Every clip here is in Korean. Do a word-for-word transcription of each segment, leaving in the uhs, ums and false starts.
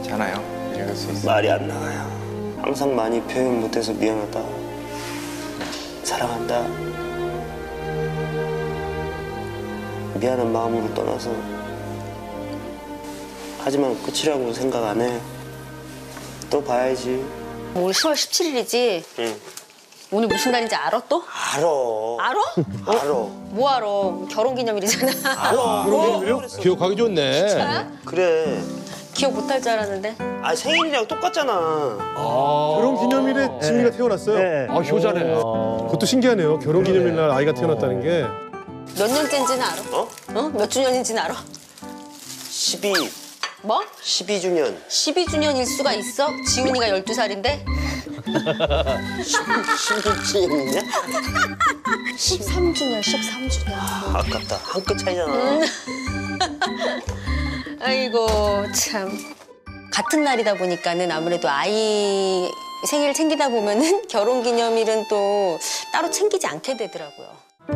괜찮아요. 이럴 수 있어요. 말이 안 나와요. 항상 많이 표현 못해서 미안하다. 사랑한다. 미안한 마음으로 떠나서 하지만 끝이라고 생각 안 해. 또 봐야지. 오늘 시월 십칠일이지? 응. 오늘 무슨 날인지 알아 또? 알아. 알아? 알아. 뭐 알아? 결혼기념일이잖아. 알아. 결혼기념일이요? 기억하기 좋네. 진짜? 그래. 기억 못할 줄 알았는데. 아 생일이랑 똑같잖아. 결혼 기념일에 지민이가 태어났어요. 네. 아 효자네. 그것도 신기하네요. 결혼 기념일 날 아이가 태어났다는 게. 몇 년째인지는 알아? 어? 어? 몇 주년인지는 알아? 십이. 뭐? 십이 주년. 십이 주년일 수가 있어? 지훈이가 열두 살인데? 십이 주년이냐? 십삼 주년, 십삼 주년. 아깝다. 한 끗 차이잖아. 음. 아이고 참. 같은 날이다 보니까는 아무래도 아이 생일 챙기다 보면은 결혼기념일은 또 따로 챙기지 않게 되더라고요.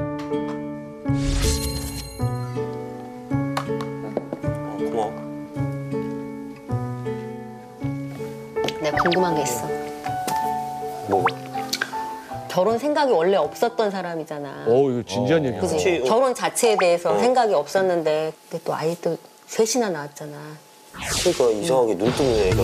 어, 고마워. 내가 궁금한 게 있어. 뭐? 결혼 생각이 원래 없었던 사람이잖아. 어 이거 진지한 얘기야. 그치? 그치, 어. 결혼 자체에 대해서 어. 생각이 없었는데 근데 또 아이도 셋이나 낳았잖아. 그러니까 이상하게 눈 뜨는 애가.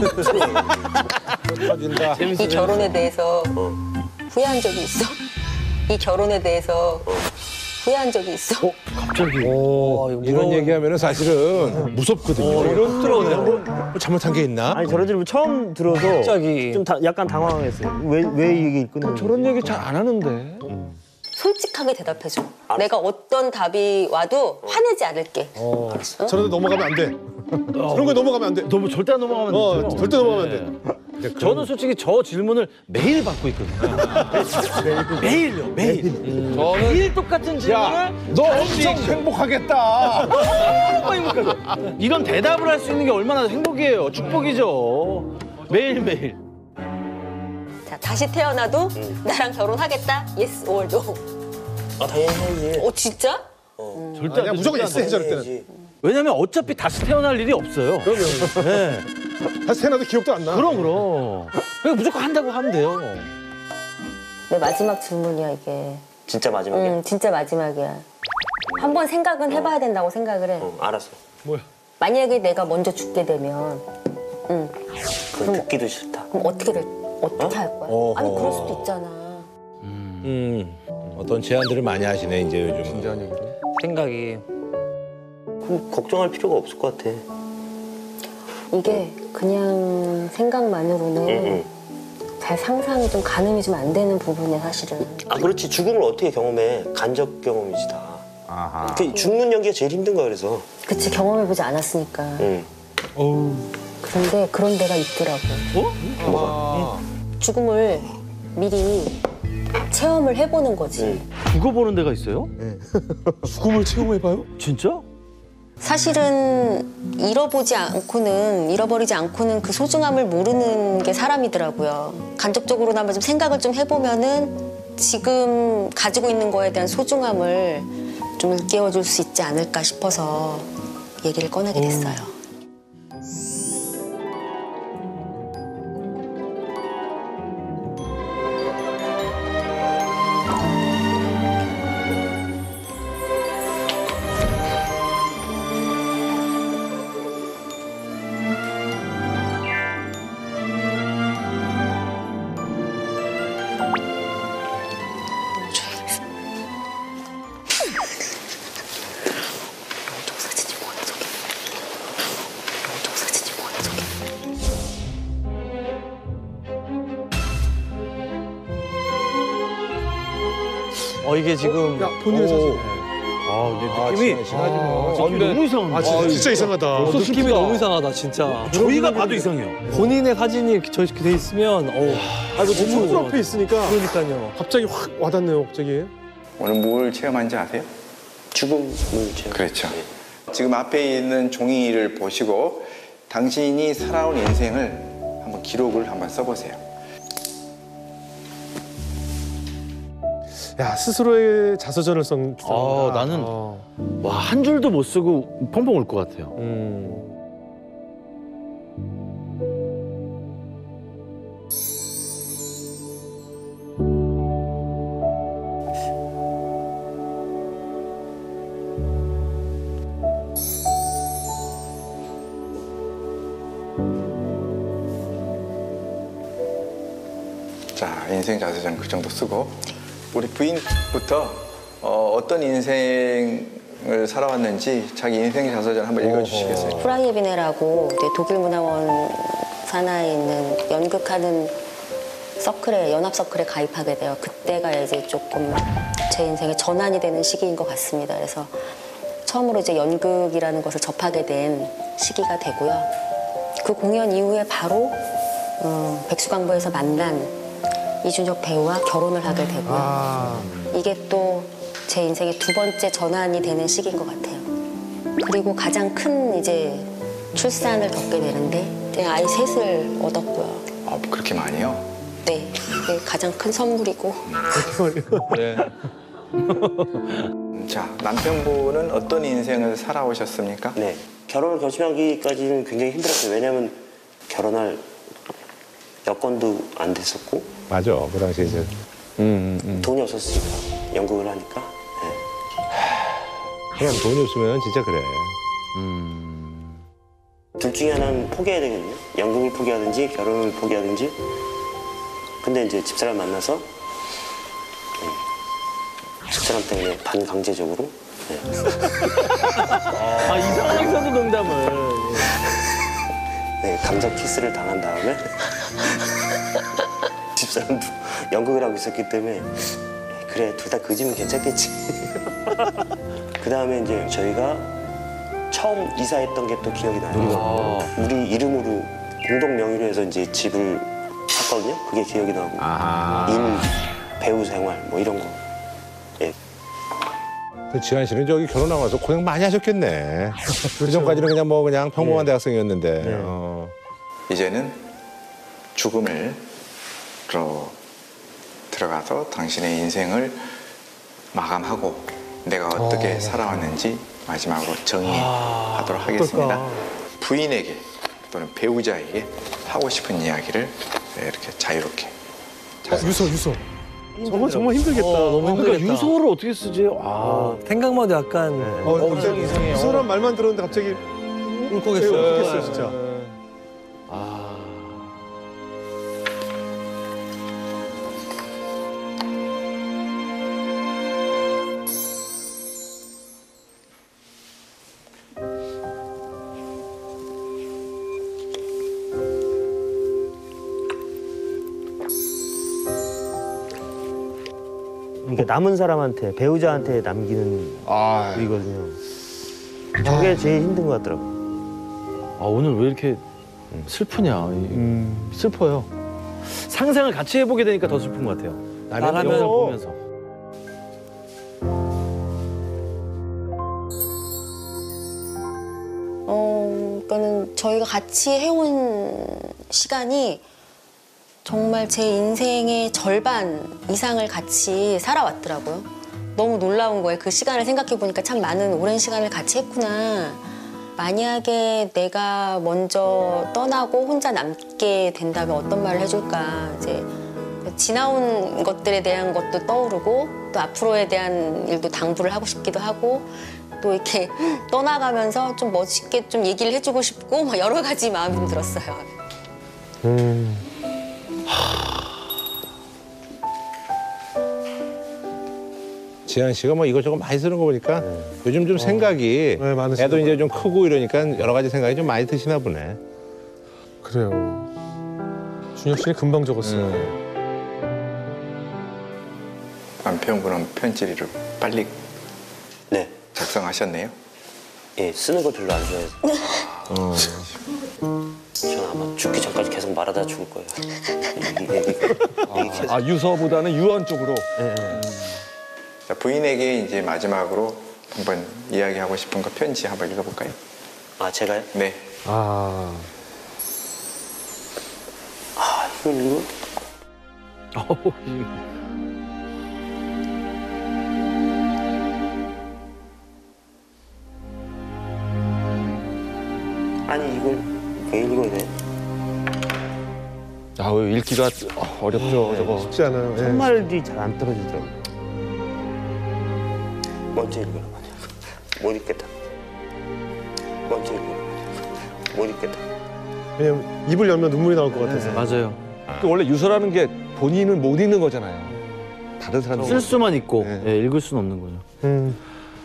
터진다. 이 결혼에 대해서 어. 후회한 적이 있어? 이 결혼에 대해서 후회한 적이 있어? 어, 갑자기. 오, 어, 이거 이런 무서운- 얘기하면 사실은 무섭거든요. 어, 이런 들어오네. 뭐 잘못한 게 있나? 아니 저런 질문 처음 들어서 갑자기. 좀 다, 약간 당황했어요. 왜 왜 이 얘기 끊는 저런 얘기 잘 안 하는데. 솔직하게 대답해줘. 내가 어떤 답이 와도 화내지 않을게. 알았어. 저런 데 넘어가면 안 돼. 저런 거 넘어가면 안 돼. 너무 절대 안 넘어가면 안 어, 돼요. 절대 넘어가면 안 돼. 네. 저는 솔직히 저 질문을 매일 받고 있거든요. 매일요, 매일. 매일 똑같은 질문을 야, 너 엄청 행복하겠다. 너무 행복하죠. 이런 대답을 할 수 있는 게 얼마나 행복이에요. 축복이죠. 매일 매일. 자, 다시 태어나도 나랑 결혼하겠다? Yes or no? 아 당연히 해야지. 어, 진짜? 절대 안 그냥 돼, 무조건 절대 안 있어, 돼. 저럴 때는. 해야지. 왜냐면 어차피 다시 태어날 일이 없어요. 그럼요. 네. 다시 태어나도 기억도 안 나. 그럼 그럼. 그냥 무조건 한다고 하면 돼요. 내 마지막 질문이야, 이게. 진짜 마지막이야. 응, 진짜 마지막이야. 한번 생각은 해봐야 된다고 생각을 해. 어, 알았어. 뭐야? 만약에 내가 먼저 죽게 되면, 응, 그건 듣기도 싫다. 그럼 어떻게 될, 어떻게 할 거야? 어허. 아니, 그럴 수도 있잖아. 음, 어떤 제안들을 많이 하시네 이제 요즘. 진지한 얘기를. 생각이. 그럼 걱정할 필요가 없을 것 같아. 이게 그냥 생각만으로는 응, 응. 잘 상상이 좀 가늠이 좀 안 되는 부분이야, 사실은. 아 그렇지. 죽음을 어떻게 경험해. 간접 경험이지 다. 아하. 그 죽는 연기가 제일 힘든 거야 그래서. 그치, 경험해보지 않았으니까. 응. 어우. 그런데 그런 데가 있더라고. 아. 죽음을 미리 체험을 해보는 거지. 응. 죽어보는 데가 있어요? 죽음을 체험해봐요? 진짜? 사실은 잃어보지 않고는, 잃어버리지 않고는 그 소중함을 모르는 게 사람이더라고요. 간접적으로나마 좀 생각을 좀 해보면은 지금 가지고 있는 거에 대한 소중함을 좀 일깨워줄 수 있지 않을까 싶어서 얘기를 꺼내게 됐어요. 사진이 뭐야, 저게? 저 사진이 뭐야, 저게? 어 이게 지금. 야, 본인의 사진. 아, 이게 아, 느낌이 친하지 뭐. 아, 근데 너무 이상한데. 아, 진짜, 진짜 이상하다. 어, 느낌이 너무 이상하다 진짜. 저희가 봐도 이상해요. 본인의 사진이 저렇게 돼 있으면 어. 아, 이거 지금 문 앞에 있으니까 그러니까요. 갑자기 확 와닿네요, 갑자기. 오늘 뭘 체험한지 아세요? 죽음을 체험. 그렇죠. 지금 앞에 있는 종이를 보시고 당신이 살아온 인생을 한번 기록을 한번 써보세요. 야, 스스로의 자서전을 써. 아, 나는 와, 한 줄도 못 쓰고 펑펑 울 것 같아요. 음. 자, 인생 자서전 그 정도 쓰고 우리 부인부터 어, 어떤 인생을 살아왔는지 자기 인생 자서전 한번 읽어주시겠어요? 프라이에 비네라고 이제 독일 문화원 산하에 있는 연극하는 서클에 연합 서클에 가입하게 돼요. 그때가 이제 조금 제 인생의 전환이 되는 시기인 것 같습니다. 그래서 처음으로 이제 연극이라는 것을 접하게 된 시기가 되고요. 그 공연 이후에 바로 어, 백수광부에서 만난 이준혁 배우와 결혼을 하게 되고요. 이게 또 제 인생의 두 번째 전환이 되는 시기인 것 같아요. 그리고 가장 큰 이제 출산을 겪게 되는데 이제 아이 셋을 얻었고요. 아, 그렇게 많이요? 네, 그게 가장 큰 선물이고. 네. 자, 남편분은 어떤 인생을 살아오셨습니까? 네. 결혼을 결심하기까지는 굉장히 힘들었어요. 왜냐면 결혼할 여건도 안 됐었고 맞아. 그 당시에 이제 돈이 없었으니까 연극을 하니까. 네. 그냥 돈이 없으면 진짜 그래. 둘 중에 하나는 포기해야 되거든요. 연극을 포기하든지 결혼을 포기하든지. 근데 이제 집사람 만나서 네. 집사람 때문에 반강제적으로 네. 아 이상한 행사도 농담을. 네, 감정 키스를 당한 다음에 집사람도 연극을 하고 있었기 때문에 그래 둘 다 그지면 괜찮겠지. 그 다음에 이제 저희가 처음 이사했던 게 또 기억이 나요. 우리 이름으로 공동 명의로 해서 이제 집을 샀거든요. 그게 기억이 나고 아하. 일, 배우 생활 뭐 이런 거. 예. 그 지한 씨는 저기 결혼하고 나서 고생 많이 하셨겠네. 그 전까지는 그냥 뭐 그냥 평범한 대학생이었는데. 어. 이제는 죽음을 로 들어가서 당신의 인생을 마감하고 내가 어떻게 살아왔는지 마지막으로 정의하도록 하겠습니다. 부인에게 또는 배우자에게 하고 싶은 이야기를 이렇게 자유롭게. 유서 유서. 정말 정말 힘들겠다. 어, 너무 그러니까 힘들겠다. 유서를 어떻게 쓰지? 아. 생각만 해도 약간 어, 갑자기 이 사람 말만 들었는데 갑자기 울컥했어요. 울컥했어요 진짜. 아. 그러니까 남은 사람한테 배우자한테 남기는 아, 일이거든요. 저게 제일 힘든 것 같더라고. 아 오늘 왜 이렇게 슬프냐? 이- 슬퍼요. 상상을 같이 해보게 되니까 더 슬픈 것 같아요. 나가면- 영화를 보면서. 어, 그러니까는 저희가 같이 해온 시간이 정말 제 인생의 절반 이상을 같이 살아왔더라고요. 너무 놀라운 거예요. 그 시간을 생각해 보니까 참 많은 오랜 시간을 같이 했구나. 만약에 내가 먼저 떠나고 혼자 남게 된다면 어떤 말을 해줄까. 이제 지나온 것들에 대한 것도 떠오르고 또 앞으로에 대한 일도 당부를 하고 싶기도 하고 또 이렇게 떠나가면서 좀 멋있게 좀 얘기를 해주고 싶고 막 여러 가지 마음이 좀 들었어요. 지한 씨가 뭐 이것저것 많이 쓰는 거 보니까 요즘 좀 생각이 네, 많으시나 애도 이제 봐요. 좀 크고 이러니까 여러 가지 생각이 좀 많이 드시나 보네. 그래요. 준혁 씨는 금방 적었어요. 남편분은 편지를 빨리 네. 작성하셨네요. 예, 쓰는 거 별로 안 좋아해서. 저는 아마 죽기 전까지 계속 말하다 죽을 거예요. 이 얘기 아 유서보다는 유언 쪽으로. 자, 부인에게 이제 마지막으로 한번 이야기하고 싶은 거 편지 한번 읽어볼까요? 아, 제가요? 네. 아, 아, 이걸 이거? 어우, 이- 아니, 이걸 왜 읽어야 돼? 아, 왜 읽기가 어렵죠, 저거. 쉽지 않아요. 예. 말이 잘 안 떨어지더라고요. 먼저 읽어라. 못 읽겠다. 먼저 읽어라. 못 읽겠다. 왜냐면 입을 열면 눈물이 나올 것 같아서. 맞아요. 그 원래 유서라는 게 본인은 못 읽는 거잖아요. 다른 사람들 쓸 수만 있고 네. 예, 읽을 수는 없는 거죠. 음.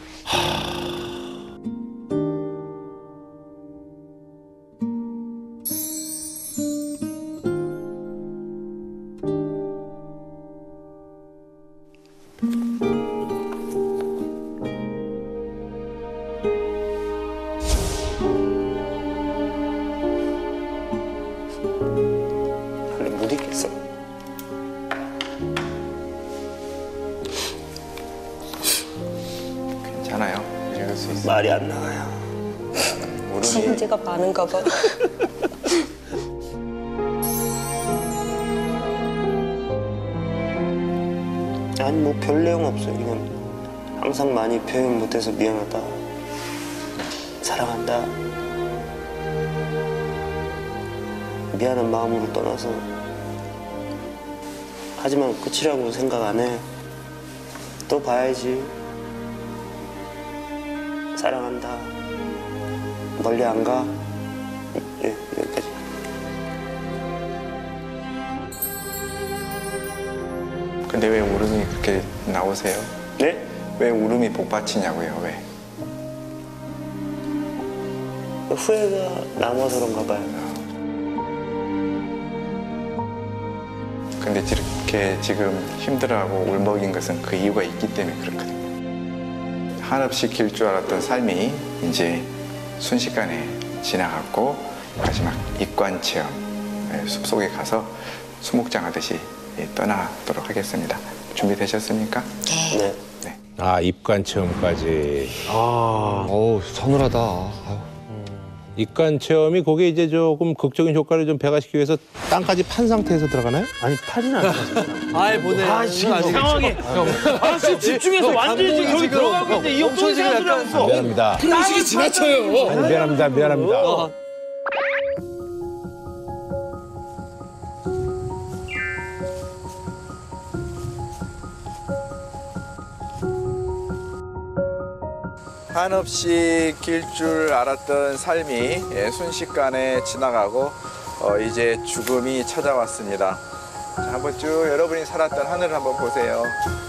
아니, 못 읽겠어. 괜찮아요. 읽을 수 있어요. 말이 안 나와요. 울음이 지은지가 많은가 봐. 아니 뭐 별 내용 없어요. 그냥 항상 많이 표현 못해서 미안하다. 사랑한다. 미안한 마음으로 떠나서 하지만 끝이라고 생각 안 해. 또 봐야지. 사랑한다. 멀리 안 가. 예, 여기까지. 근데 왜 울음이 그렇게 나오세요? 네? 왜 울음이 복받치냐고요? 왜? 후회가 남아서 그런가 봐요. 근데 이렇게 지금 힘들어하고 울먹인 것은 그 이유가 있기 때문에 그렇거든요. 한없이 길 줄 알았던 삶이 이제 순식간에 지나갔고 마지막 입관 체험 숲속에 가서 수목장하듯이 떠나도록 하겠습니다. 준비되셨습니까? 네. 네. 아 입관 체험까지. 어우 서늘하다. 아유. 입관 체험이 거기에 이제 조금 극적인 효과를 좀 배가시키기 위해서 땅까지 판 상태에서 들어가나요? 아니 파지는 않죠. 아이 보내. 아 지금 상황이 아 지금 집중해서 완전히 지금 여기 들어가고 있는데 이 형도 지금 이상한 소리 약간- 하면서 미안합니다. 의식이 지나쳐요. 아니, 미안합니다. 미안합니다. 한없이 길 줄 알았던 삶이 예, 순식간에 지나가고 어, 이제 죽음이 찾아왔습니다. 자, 한번 쭉 여러분이 살았던 하늘을 한번 보세요.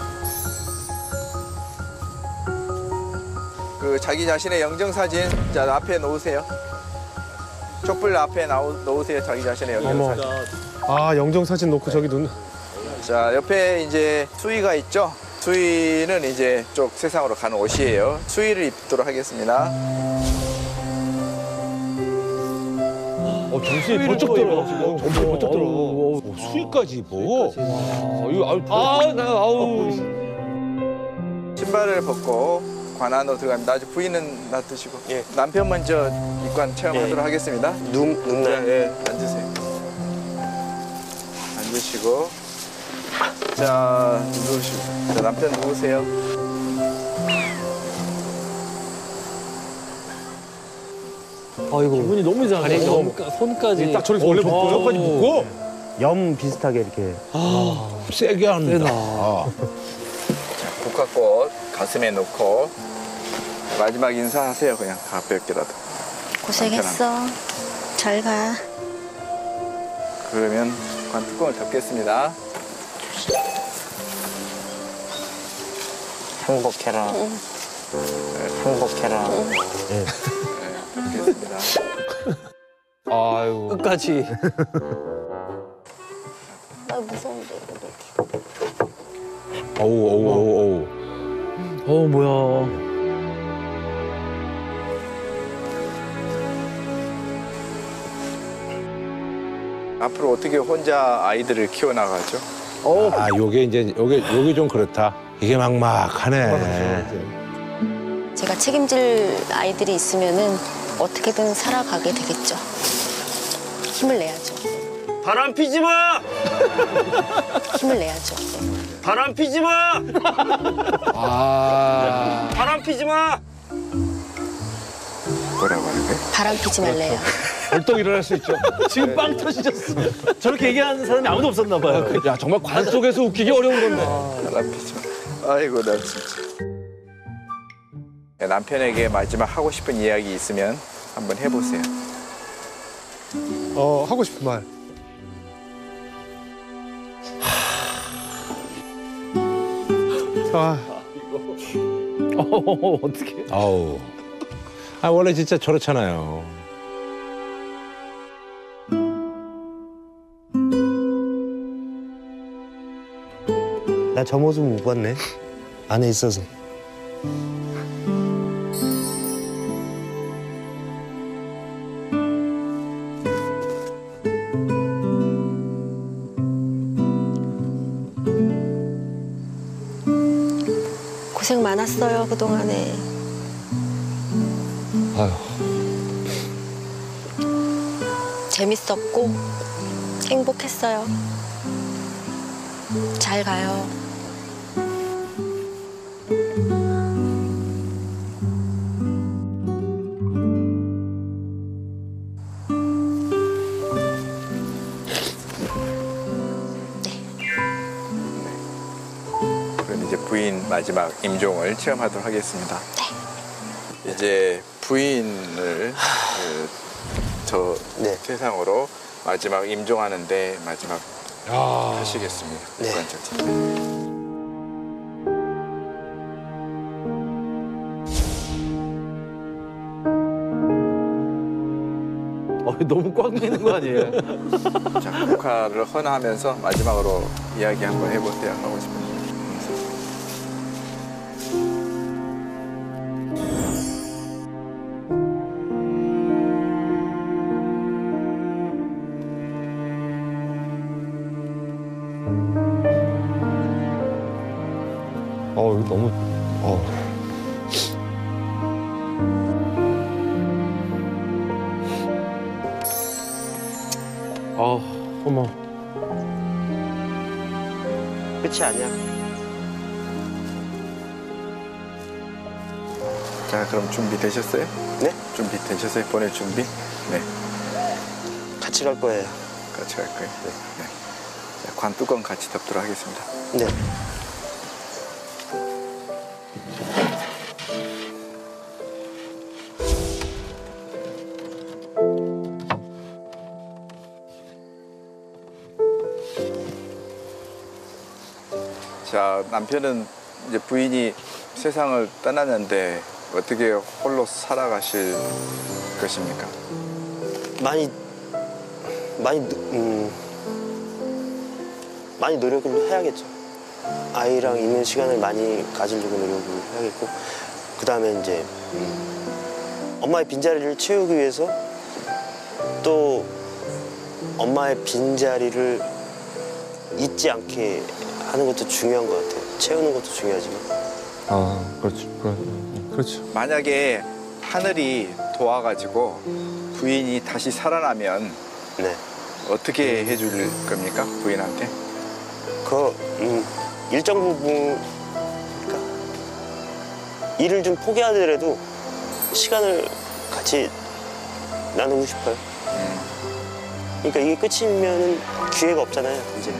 그 자기 자신의 영정사진 자 앞에 놓으세요. 촛불 앞에 나오, 놓으세요. 자기 자신의 영정사진. 아 영정 사진 놓고 저기 눈. 자 옆에 이제 수의가 있죠. 수의는 이제 쪽 세상으로 가는 옷이에요. 수의를 입도록 하겠습니다. 어 정신이 번쩍 들어 지금. 정말 번쩍 들어. 오, 수위까지 뭐? 어, 이거 아유 아나 아우 신발을 벗고 관 안으로 들어갑니다. 아직 부인은 놔두시고 예. 남편 먼저 입관 체험하도록 예. 하겠습니다. 눈, 눈 네, 나. 예, 앉으세요. 앉으시고 자 누우시고 자 남편 누우세요. 아이고. 기분이 너무 이상해. 다리 너무- 손까지 딱 저렇게 원래 묶어요? 저까지 묶고 염 비슷하게 이렇게. 세게 합니다. 세다. 자, 국화꽃 가슴에 놓고 마지막 인사하세요. 그냥 가볍게라도. 고생했어. 잘 가. 그러면 관 뚜껑을 덮겠습니다. 행복해라. 행복해라. 덮겠습니다. 아유. 끝까지. 아 무서운데 이거. 어우 어우 어우 어우. 어 뭐야. 앞으로 어떻게 혼자 아이들을 키워나가죠? 아 요게 이제 요게 요게 좀 그렇다. 이게 막막하네. 제가 책임질 아이들이 있으면은 어떻게든 살아가게 되겠죠. 힘을 내야죠. 바람 피지 마! 힘을 내야죠. 바람 피지 마! 아. 바람 피지 마! 뭐라고 하는 거예요? 바람 피지 말래요. 벌떡 일어날 수 있죠. 지금 빵 터지셨어. 저렇게 얘기하는 사람이 아무도 없었나 봐요. 야 정말 관 속에서 웃기기 어려운 건데. 바람 피지 마. 아이고 나 진짜. 네, 남편에게 마지막 하고 싶은 이야기 있으면 한번 해보세요. 어 하고 싶은 말. 아, 어, 어떻게? 아우. 아 원래 진짜 저렇잖아요. 나 저 모습 못 봤네. 안에 있어서. 고생 많았어요, 그동안에. 아유. 재밌었고 행복했어요. 잘 가요. 그럼 이제 부인 마지막 임종을 체험하도록 하겠습니다. 이제 부인을 그, 저 네. 세상으로 마지막 임종하는데 마지막 하시겠습니다. 네. 주관적인. 어, 너무 꽉 미는 거 아니에요? 자, 국화를 헌하면서 마지막으로 이야기 한번 해보세요. 하고 싶은. 어, 이거 너무. 어. 어, 어머. 끝이 아니야. 자, 그럼 준비되셨어요? 네? 준비되셨어요? 보낼 준비? 네. 같이 갈 거예요. 같이 갈 거예요. 네. 네. 자, 관 뚜껑 같이 덮도록 하겠습니다. 네. 자, 남편은 이제 부인이 세상을 떠났는데 어떻게 홀로 살아가실 것입니까? 많이 많이 음, 많이 노력을 해야겠죠. 아이랑 있는 시간을 많이 가지려고 노력을 해야겠고, 그 다음에 이제 음, 엄마의 빈자리를 채우기 위해서 또 엄마의 빈자리를 잊지 않게 하는 것도 중요한 것 같아요. 채우는 것도 중요하지만. 아, 그렇지. 그래, 그렇죠. 만약에 하늘이 도와가지고 부인이 다시 살아나면 네. 어떻게 해줄 겁니까? 부인한테? 그 음, 일정 부분, 그러니까 일을 좀 포기하더라도 시간을 같이 나누고 싶어요. 그러니까 이게 끝이면은 기회가 없잖아요, 이제.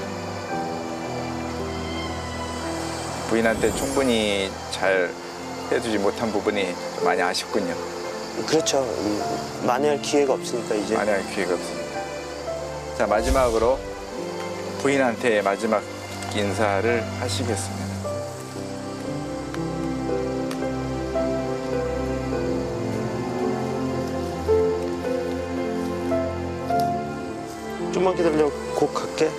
부인한테 충분히 잘 해주지 못한 부분이 많이 아쉽군요. 그렇죠. 음, 만회할 기회가 없으니까 이제. 만회할 기회가 없습니다. 자, 마지막으로 부인한테 마지막 인사를 하시겠습니다. 좀만 기다려. 곧 갈게.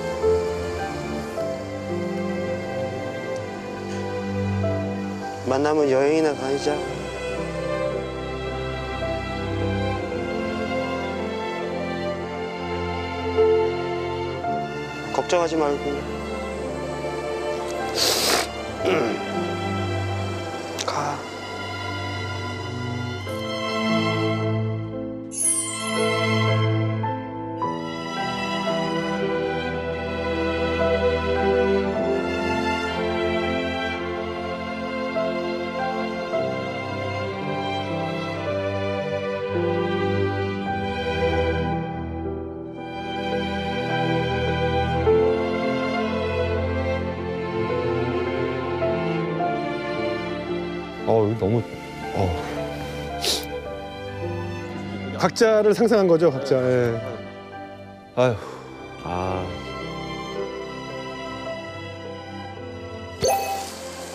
만나면 여행이나 다니자. 걱정하지 말고. 음. 가. 어, 이거 너무. 어. 각자를 상상한 거죠, 각자. 예. 아유. 아,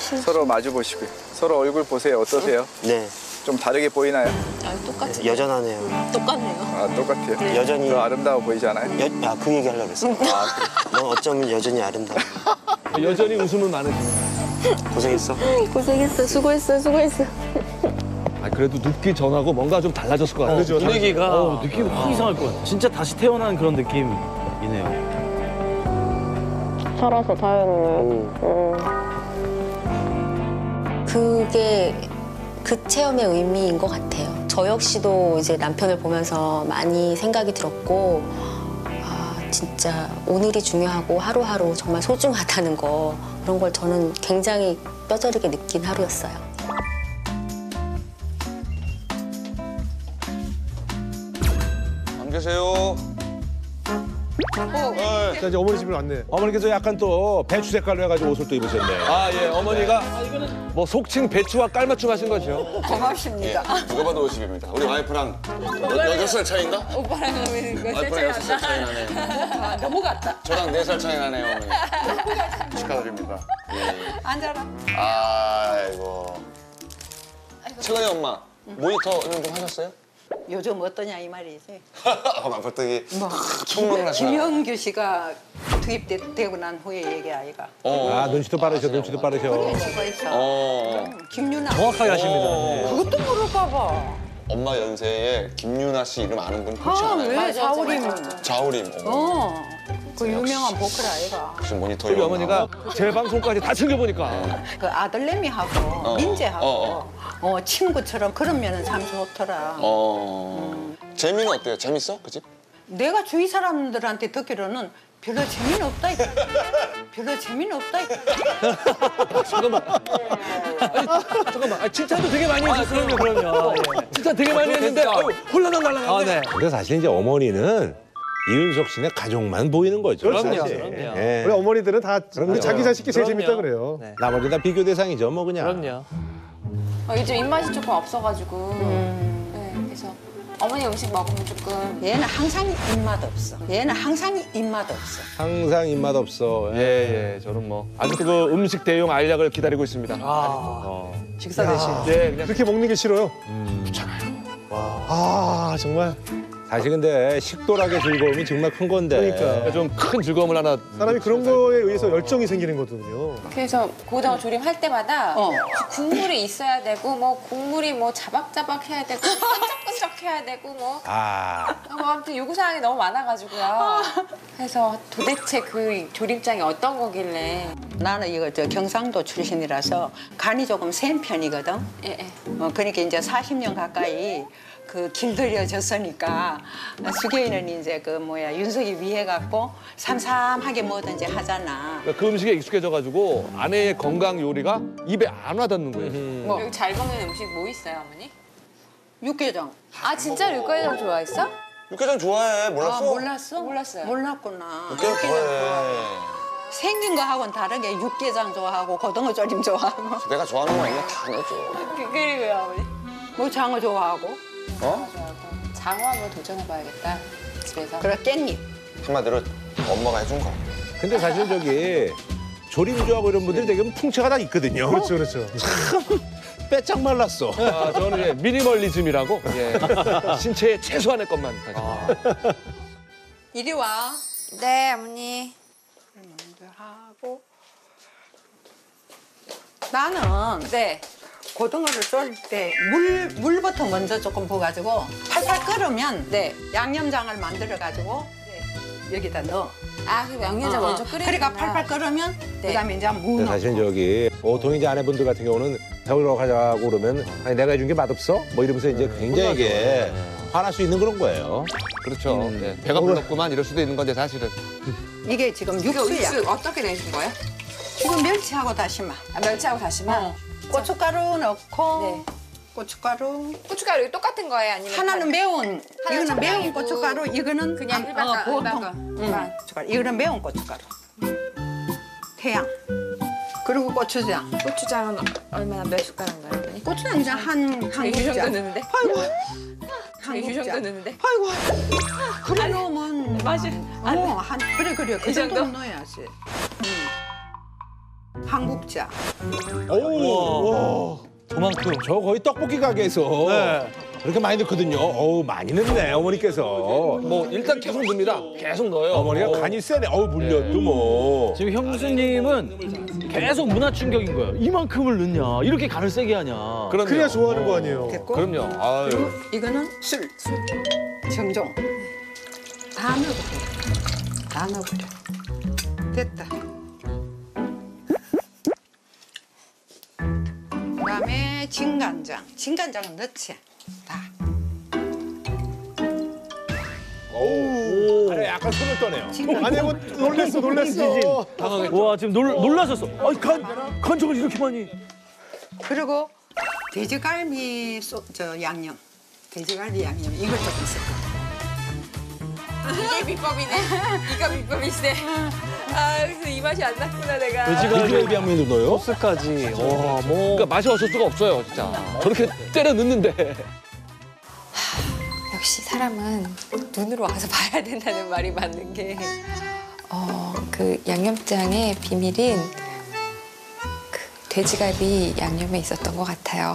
서로 마주 보시고요. 서로 얼굴 보세요. 어떠세요? 네. 좀 다르게 보이나요? 아, 똑같은 여전하네요. 똑같네요. 아, 똑같아요. 여전히 더 아름다워 보이지 않아요? 여, 아, 그 얘기 하려고 그랬어. 넌 어쩌면 여전히 아름다워. 여전히 웃음은 많으시네. 고생했어. 고생했어. 수고했어. 수고했어. 아, 그래도 눕기 전하고 뭔가 좀 달라졌을 것 같아요. 그죠. 분위기가 어, 느낌이 확 이상할 것 같아. 진짜 다시 태어난 그런 느낌이네요. 살아서 다행이네. 그게 그 체험의 의미인 것 같아요. 저 역시도 이제 남편을 보면서 많이 생각이 들었고, 아, 진짜 오늘이 중요하고 하루하루 정말 소중하다는 거, 그런 걸 저는 굉장히 뼈저리게 느낀 하루였어요. 안 계세요? 자, 이제 어머니 집으로 왔네. 어머니께서 약간 또 배추 색깔로 해가지고 옷을 또 입으셨네. 아, 예, 어머니가 뭐 속칭 배추와 깔맞춤 하신 거죠. 고맙습니다. 누가 봐도 오십입니다. 우리 와이프랑 여- 여덟 살 차이인가? 오빠랑 몇살 와이프랑 여섯 살 차이 차이 나네요. 아, 넘어갔다. 저랑 네 살 차이 나네요, 어머니. 축하드립니다. 예. 앉아라. 아이고. 최근에 엄마 모니터는 좀 하셨어요? 요즘 어떠냐 이 말이지. 아, 벌떡이 뭐 총론을 하시나? 김영규 씨가 투입되고 난 후에 얘기 아이가. 어. 아, 눈치도 빠르셔, 눈치도 빠르셔. 그래 수가 있어. 어. 김유나. 정확하게 하십니다. 어. 그것도 모를까 봐. 엄마 연세에 김유나 씨 이름 아는 분 혹시 아, 알아요? 왜 자우림. 자우림. 어. 어. 그 유명한 보컬 아이가. 혹시 모니터 우리 이런 어머니가 거? 제 방송까지 다 챙겨보니까. 그 아들내미하고 어. 민재하고 어, 어, 친구처럼 그러면은 참 좋더라. 어. 재미는 어때요? 재밌어? 그 집? 내가 주위 사람들한테 듣기로는 별로 재미는 없다. 이거. 별로 재미는 없다. 이거. 잠깐만. 아니, 잠깐만. 아, 칭찬도 되게 많이 해주셨어요. 그럼요, 그럼요. 예. 칭찬 되게 많이 했는데 아유, 홀라당 날라갔네. 아, 네. 근데 사실 이제 어머니는 이윤석 씨네 가족만 보이는 거죠. 그럼요, 사실. 그럼요. 예. 우리 어머니들은 다 그럼요. 우리 자기 자식이 제일 그럼요. 재밌다 그래요. 네. 나머지 다 비교 대상이죠, 뭐 그냥. 그럼요. 어, 요즘 입맛이 조금 없어가지고 네, 그래서 어머니 음식 먹으면 조금 얘는 항상 입맛 없어. 얘는 항상 입맛 없어. 항상 입맛 없어. 예, 예. 저는 뭐 아직도 그 음식 대용 알약을 기다리고 있습니다. 아, 식사 대신. 예, 그냥 그렇게 먹는 게 싫어요. 음. 아, 정말. 사실 근데 식도락의 즐거움이 정말 큰 건데. 그러니까. 좀 큰 즐거움을 하나. 사람이 그런 거에 의해서 열정이 생기는 거거든요. 그래서 고등어 조림할 때마다 어. 국물이 있어야 되고 뭐 국물이 뭐 자박자박 해야 되고 끈적끈적 해야 되고 뭐, 아, 뭐 아무튼 요구사항이 너무 많아가지고요. 그래서 도대체 그 조림장이 어떤 거길래 나는 이거 저 경상도 출신이라서 간이 조금 센 편이거든. 예, 예. 어, 그러니까 이제 사십 년 가까이 그 길들여졌으니까 수계이는 이제 그 뭐야 윤석이 위해 갖고 삼삼하게 뭐든지 하잖아. 그 음식에 익숙해져가지고 아내의 건강 요리가 입에 안 와닿는 거예요. 뭐 여기 잘 먹는 음식 뭐 있어요, 어머니? 육개장. 아 진짜 육개장 좋아했어? 육개장 좋아해. 몰랐어? 아 몰랐어? 몰랐어요. 몰랐구나. 육개장 좋아해. 생긴 거하고는 다르게 육개장 좋아하고 고등어 조림 좋아하고 내가 좋아하는 거 엄마 다 내줘. 그, 그리고요, 어머니. 뭐 장어 좋아하고 어? 장어 한번 도전해봐야겠다, 집에서. 그래 깻잎. 한마디로 엄마가 해준 거. 근데 사실 저기 조림주하고 이런 분들이 되게 풍채가 다 있거든요. 그렇죠, 그렇죠. 빼짝 말랐어. 아, 저는 예, 미니멀리즘이라고 예, 신체의 최소한의 것만 가지고. 이리 와. 네, 어머니. 하고 나는 네. 고등어를 쫄 때 물 물부터 먼저 조금 부어가지고 팔팔 끓으면 네. 양념장을 만들어 가지고 여기다 넣어. 아, 그 양념장 어, 먼저 끓이는 그러니까 팔팔 끓으면 네. 그다음에 이제 무 근데 넣고. 사실 저기 보통 이제 아내분들 같은 경우는 배우러 가자고 그러면 아니 내가 해준 게 맛없어? 뭐 이러면서 이제 굉장히 이게 화날 수 있는 그런 거예요. 그렇죠. 예, 배가 불렀구만 이럴 수도 있는 건데 사실은. 이게 지금 이거 육수야. 육수 어떻게 내신 거예요? 지금 멸치하고 다시마. 아, 멸치하고 다시마? 어. 고춧가루 넣고 네. 고춧가루. 고춧가루 이거 똑같은 거예요? 아니면 하나는 다른- 매운, 하나는 이거는 매운 청양이고 고춧가루, 이거는 그냥 아, 일반 어, 가- 보통. 일반 거. 응, 일반. 고춧가루. 이거는 매운 고춧가루. 태양. 그리고 고추장. 고추장은 얼마나 몇 숟가락인가요, 어머니? 고추장 그냥 한, 한 이 정도 국자. 넣는데? 아이고. 한 이 정도 넣는데? 아이고. 그래 넣으면. 맛이 어, 한, 그래, 그래. 그 이 정도? 정도 넣어야지. 한국자. 오, 저만큼. 저 거의 떡볶이 가게에서 네. 그렇게 많이 넣거든요. 어우, 많이 넣네, 어머니께서. 뭐 일단 계속 넣습니다. 계속 넣어요. 어머니가 어. 간이 세네. 어우, 물엿도 뭐. 지금 형수님은 계속 문화 충격인 거예요. 이만큼을 넣냐? 이렇게 간을 세게 하냐? 그럼요. 그래야 좋아하는 거 아니에요. 됐고. 그럼요. 아유. 그리고 이거는 술. 술. 정종. 다 넣어버려. 다 넣어버려. 됐다. 그다음에 진간장. 진간장은 넣지. 다. 오, 아니, 약간 손을 떠네요. 진간장. 아니 뭐 놀랬어 놀랬어. 와 지금 놀 놀라셨어. 아니 간 간장을 이렇게 많이. 그리고 돼지갈비 소, 저 양념. 돼지갈비 양념 이걸 조금 쓸 거야. 이게 비법이네. 이거 비법이시네. 아 그래서 이 맛이 안 났구나 내가. 돼지갈비 양면도 넣어요? 소스까지. 와 뭐. 그러니까 맛이 없을 수가 없어요, 진짜. 저렇게 때려 넣는데. 역시 사람은 눈으로 와서 봐야 된다는 말이 맞는 게, 어, 그 양념장의 비밀은 그 돼지갈비 양념에 있었던 것 같아요.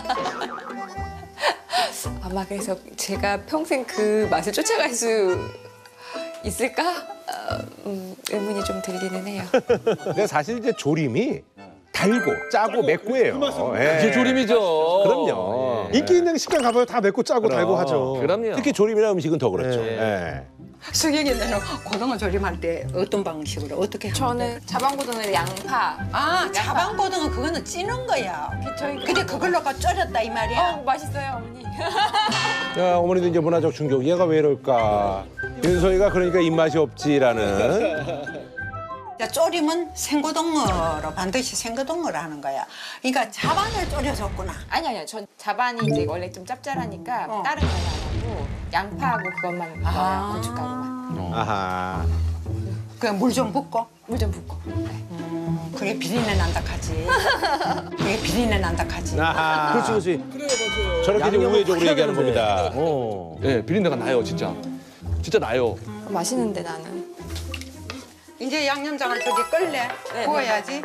아마 그래서 제가 평생 그 맛을 쫓아갈 수 있을까? 어, 음, 의문이 좀 들기는 해요. 근데 사실 이제 조림이 달고 짜고 맵고예요. 예. 그게 조림이죠. 그럼요. 인기 있는 식당 가봐요. 다 맵고 짜고 달고 하죠. 그럼요. 특히 조림이나 음식은 더 그렇죠. 네. 예. 수경이는 고등어 조림할 때 어떤 방식으로 어떻게 하는데? 저는 자방고등어에 양파. 아 자방고등어 그거는 찌는 거야. 저희 근데 그걸로가 졸였다 이 말이야. 어, 맛있어요 어머니. 야, 어머니도 이제 문화적 충격. 얘가 왜 이럴까? 윤서희가 그러니까 입맛이 없지라는. 자, 졸임은 생고등어로 반드시 생고등어로 하는 거야. 그러니까 자반을 졸여줬구나. 아니 아니요. 전 자반이 이제 원래 좀 짭짤하니까 어. 다른 건 안 하고 양파하고 그것만 넣어요. 고춧가루만. 아하. 그냥 물 좀 붓고. 물 좀 붓고. 음, 그게 비린내 난다 하지. 그게 비린내 난다 하지. 아하. 그렇지 그렇지. 저렇게 이제 양념을 우회적으로 확 얘기하는 해야 겁니다. 되는데. 어. 예, 비린내가 나요, 진짜. 진짜 나요. 맛있는데 나는. 이제 양념장을 저기 끓래. 네, 구워야지.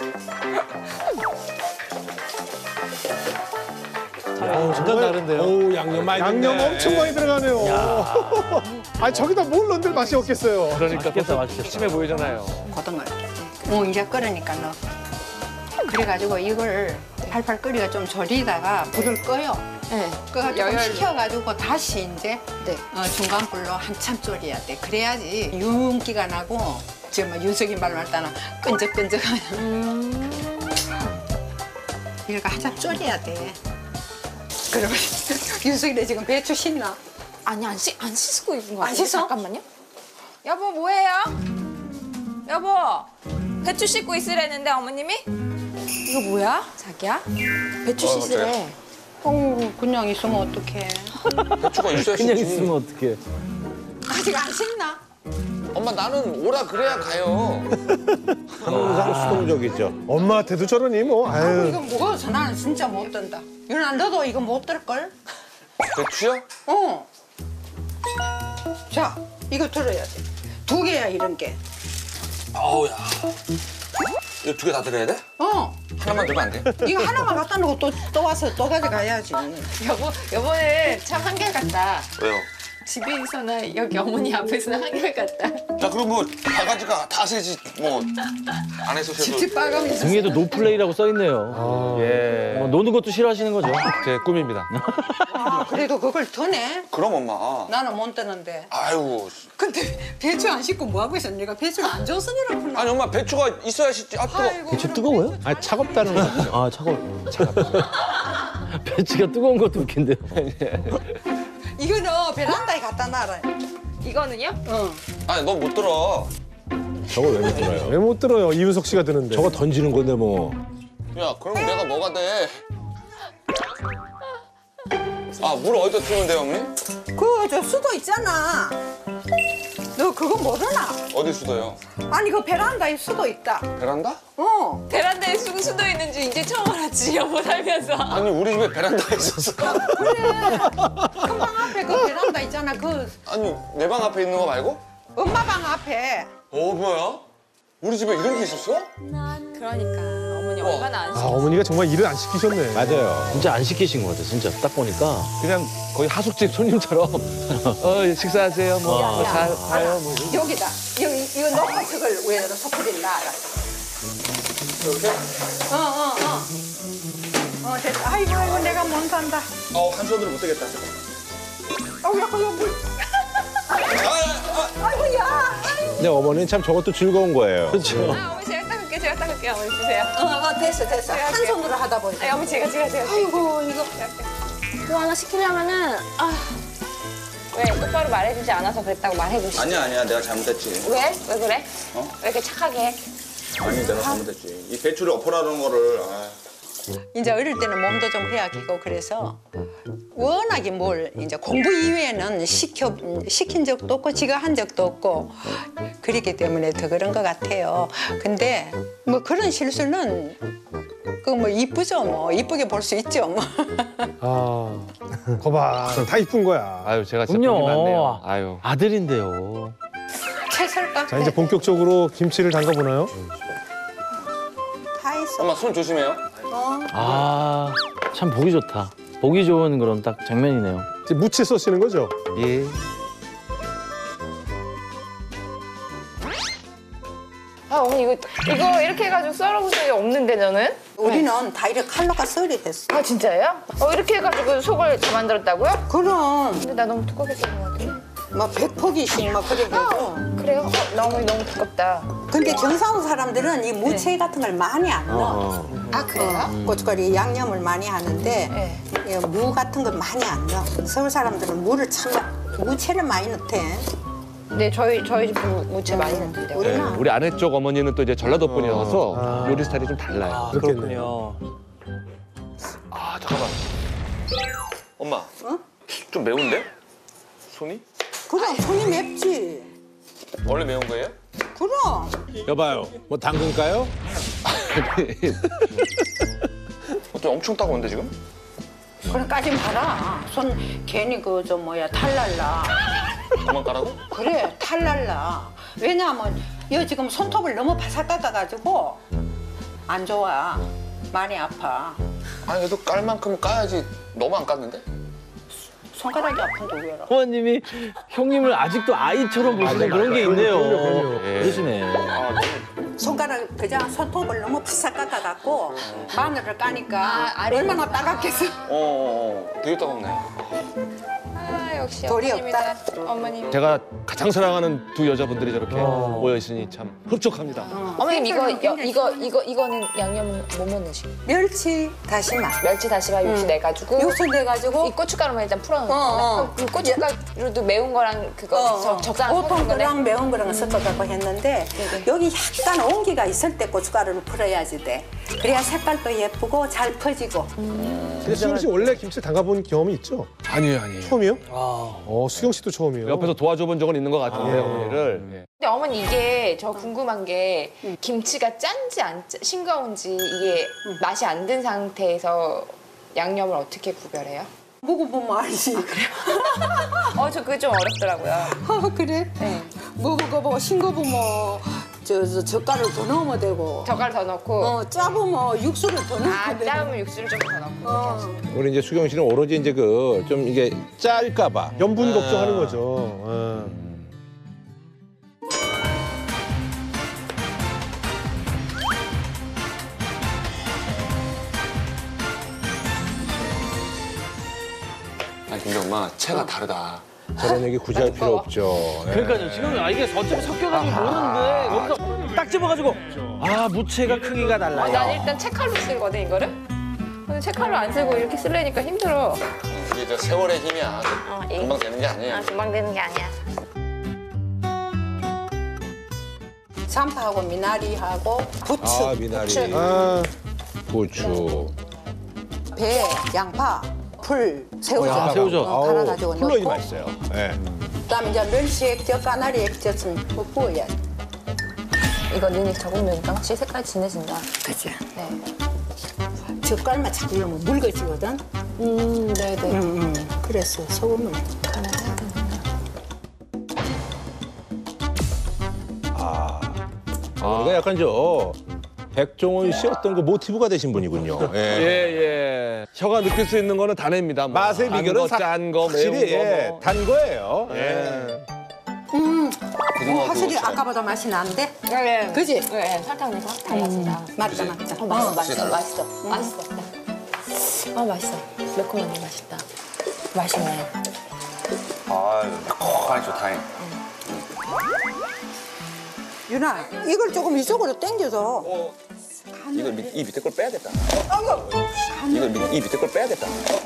완전 다른데요. 어우, 양념 많이 양념 넣네. 엄청 많이 들어가네요. 아니 저기다 뭘 넣는들 맛이 없겠어요. 그러니까 맛있겠다, 벌써 맛있겠다. 심해 보이잖아요. 고등어. 어, 이제 끓으니까 넣어. 그래가지고 이걸 팔팔 끓이가 좀 졸이다가 불을 꺼요. 네. 꺼가지고 열혈로. 식혀가지고 다시 이제 네. 어, 중간 불로 한참 졸여야 돼. 그래야지 윤기가 나고 지금 윤석이 말로 할 때는 끈적끈적한. 이거 한참 졸여야 돼. 그리고 윤석이네 지금 배추 씻나? 아니 안 씻, 안 씻고 입은 거 안 아니에요? 씻어? 잠깐만요. 여보 뭐해요? 여보 배추 씻고 있으랬는데 어머님이? 이거 뭐야? 자기야? 배추 씻으래. 어, 그냥 있으면 어떡해. 배추가 있어야 그냥 씻지. 있으면 어떡해. 아직 안 씻나? 엄마 나는 오라 그래야 가요. 항상 수동적이죠. 엄마한테도 저러니 뭐. 아유, 아유. 이거 무거워서 나는 진짜 못 든다. 윤아, 너도 이거 못 들걸? 배추요? 어. 자, 이거 들어야 돼. 두 개야, 이런 게. 아우야. 이거 두 개 다 들어야 돼? 어. 하나만 들면 안 돼? 이거 하나만 갖다 놓고 또, 또 와서 또 가져가야지. 여보 여보는 참 한결같다. 왜요? 집에서나 여기 어머니 앞에서나 한결같다. 자 그럼 뭐 바가지가 다 세지 뭐 안에서 세도 집 빨가면서. 등에도 노플레이라고 써 있네요. 예. 뭐 노는 것도 싫어하시는 거죠? 제 꿈입니다. 아, 그래도 그걸 더네? 그럼 엄마. 나는 못 뜨는데. 아이고. 근데 배추 안 씻고 뭐 하고 있어? 내가 배추가 안 줘서 그렇구나. 아니 엄마 배추가 있어야 씻지. 아 뜨거. 아이고, 배추 그럼 뜨거워요? 배추 아, 차갑다는 거죠. 아 차가워. 차갑죠. 배추가 뜨거운 것도 웃긴데요. 이거는 베란다에 갖다 놔라. 이거는요? 어. 아니 넌 못 들어. 저거 왜 못 들어요? 왜 못 들어요? 이윤석 씨가 드는데. 저거 던지는 건데 뭐. 야 그럼 내가 뭐가 돼? 아 물 어디다 트는데 형님? 그, 저 수도 있잖아. 너 그거 모르나? 어디 수도요? 아니, 그 베란다에 수도 있다. 베란다? 어. 베란다에 수, 수도 있는 줄 이제 처음 알았지 여보 살면서. 아니 우리 집에 베란다가 있었어. 큰방 앞에 그 베란다 있잖아. 그 아니 내 방 앞에 있는 거 말고? 엄마 방 앞에. 어 뭐야? 우리 집에 이런 게 있었어? 그러니까 어머니 얼마나 안 아, 어머니가 정말 일을 안 시키셨네. 맞아요. 진짜 안 시키신 것 같아, 진짜. 딱 보니까. 그냥 거의 하숙집 손님처럼 어 식사하세요 뭐 잘 가요 뭐. 여기다 여기 이거 넣고 저걸 위에다 소쿠리를 놔라. 이렇게? 어어 어. 어 됐다. 아이고 아이고 내가 못 산다. 어, 한 손으로 못 되겠다. 아우 약간 물. 아이고야. 근데 어머니는 참 저것도 즐거운 거예요. 그렇죠. 아, 어머니 제가 닦을게요. 제가 닦을게요. 어머니 주세요. 어, 어 됐어 됐어. 한 손으로 하다 보니까. 아, 어머니 제가 제가 제가. 아이고 이거. 뭐 하나 시키려면은 아 왜 똑바로 말해주지 않아서 그랬다고 말해주시. 아니야, 아니야. 내가 잘못했지. 왜? 왜 그래? 어? 왜 이렇게 착하게 해? 아니, 내가 잘못했지. 이 배추를 엎어라는 거를. 아. 이제 어릴 때는 몸도 좀 허약이고 그래서 워낙에 뭘 이제 공부 이외에는 시켜 시킨 적도 없고 지가 한 적도 없고 그렇기 때문에 더 그런 것 같아요. 근데 뭐 그런 실수는 그 뭐 이쁘죠 뭐 이쁘게 볼 수 있죠 뭐. 아, 거봐. 다 이쁜 거야. 아유 제가 진짜 복이 많네요. 그럼요. 아유. 아들인데요. 채 썰까? 자, 이제 본격적으로 김치를 담가보나요? 다 했어. 엄마 손 조심해요. 아, 참 보기 좋다. 보기 좋은 그런 딱 장면이네요. 이제 무채 써시는 거죠? 예. 아, 어머니 이거 이거 이렇게 해가지고 썰어본 적이 없는데 저는. 우리는 다 이렇게 칼로가 썰이 됐어. 아 진짜예요? 어 이렇게 해가지고 속을 다 만들었다고요? 그럼 근데 나 너무 두껍게 썰은 것 같은데. 뭐 백폭이씩 막 그래 해도. 그래요? 어, 나 어머니 너무 두껍다. 근데 경상도 사람들은 이 무채 같은 걸 많이 안 넣어. 아 그래요? 고춧가루 양념을 많이 하는데 네. 이 무 같은 건 많이 안 넣어. 서울 사람들은 무를 참 무채를 많이 넣대. 네 저희 저희 집 무, 무채 많이 넣는데. 우리는 우리 아내 쪽 어머니는 또 이제 전라도 분이어서 요리 스타일이 좀 달라요. 그렇겠네요. 아, 잠깐만. 엄마. 좀 매운데? 손이? 그럼 손이 맵지. 원래 매운 거예요? 그럼 여봐요. 뭐 담근가요? 어, 좀 엄청 따가운데 지금? 그래까지 마라. 손 괜히 그 저 뭐야 탈날라. 그만 까라고? 그래 탈날라. 왜냐하면 여 지금 손톱을 너무 바삭 깎아가지고 안 좋아. 많이 아파. 아니 그래도 깔 만큼 까야지. 너무 안 깠는데? 손가락이 아픈데 왜라? 어머님이 형님을 아직도 아이처럼 보시는 그런 게 있네요. 예. 그러시네. 아, 손가락 그냥 손톱을 너무 바삭 깎아갖고 마늘을 까니까 아, 아래 얼마나 따갑겠어. 어, 어, 어. 되게 따갑네. 아 역시 돌이 어머님이다. 어머님. 제가 가장 사랑하는 두 여자분들이 저렇게 모여 있으니 참 흡족합니다. 어머님 이거 여, 이거 이거 이거는 양념 뭐뭐 넣으시고? 멸치 다시마. 멸치 다시마 육수 내가지고 육수 내가지고 이 고춧가루만 일단 풀어놓는 어, 어. 거네. 그 고춧가루도 매운 거랑 그거 적- 적당한 보통 섞은 거네. 그랑 매운 거랑 섞어갖고 했는데 여기 약간 온기가 있을 때 고춧가루를 풀어야지 돼. 그래야 색깔도 예쁘고 잘 퍼지고. 근데 수경 씨 원래 김치 담가본 경험이 있죠? 아니에요, 아니에요. 처음이요? 어, 수경 씨도 처음이에요. 옆에서 도와줘 본 적은 있는 것 같은데 어머니를. 예. 근데 어머니 이게 저 궁금한 게 김치가 짠지 안 짜, 싱거운지 이게 맛이 안 든 상태에서 양념을 어떻게 구별해요? 먹어보면 알지. 어 저 그게 좀 어렵더라고요. 아, 그래? 네. 먹어보고 싱거우면 저, 저 젓갈을 더 넣으면 되고. 젓갈 더 넣고 어, 짜보면 육수를 더 넣으면 아 되고. 짜면 육수를 좀 더 넣고 이렇게 하시는 우리 이제 수경 씨는 오로지 이제 그 좀 이게 짤까봐 염분 아. 걱정하는 거죠. 어. 아니 근데 엄마 채가 다르다. 저런 얘기 굳이 할 필요 없죠. 예. 그러니까요. 지금 아 이게 어차피 섞여가지고 모르는데 여기서 딱 집어가지고 아 무채가 크기가 달라요. 난 일단 채칼로 쓰거든 이거를. 근데 채칼로 안 쓰고 이렇게 쓰려니까 힘들어. 이게 저 세월의 힘이야. 어, 이- 금방 되는 게 아니에요. 아 금방 되는 게 아니야. 삼파하고 미나리하고 부추, 아 미나리, 부추, 아, 고추. 배, 양파, 풀, 새우젓, 어, 양파가. 새우젓. 어, 갈아가지고 풀러이 넣고 맛있어요. 예. 그다음에 이제 멸치 액젓, 까나리 액젓은 뭐 부어야 돼. 이거 넣으니까 적으니까 확실히 색깔이 진해진다. 그치? 네. 젓갈만 자꾸 넣으면 묽어지거든. 음 네네. 응, 응. 그래서 소금을. 어머니가 약간 저 백종원 씨 어떤 그 모티브가 되신 분이군요. 예, 예. 예. 혀가 느낄 수 있는 거는 다냅니다. 뭐. 맛의 단 비결은 거, 사- 짠 거, 매운 확실히 거. 예, 뭐. 단 거예요. 예. 예. 어, 확실히 아까보다 맛이 난데? 네. 그지? 네, 설탕 내서 달랐습니다. 맞다, 맞다. 어, 맛있어, 맛있어, 맛있어, 맛있어. 어, 맛있어. 매콤하게 맛있다. 맛있네. 아, 매콤하니 좋다잉. 유나, 이걸 조금 이쪽으로 당겨서. 이거 밑, 이 밑에 걸 빼야겠다. 이거 밑, 이 밑에 걸 빼야겠다.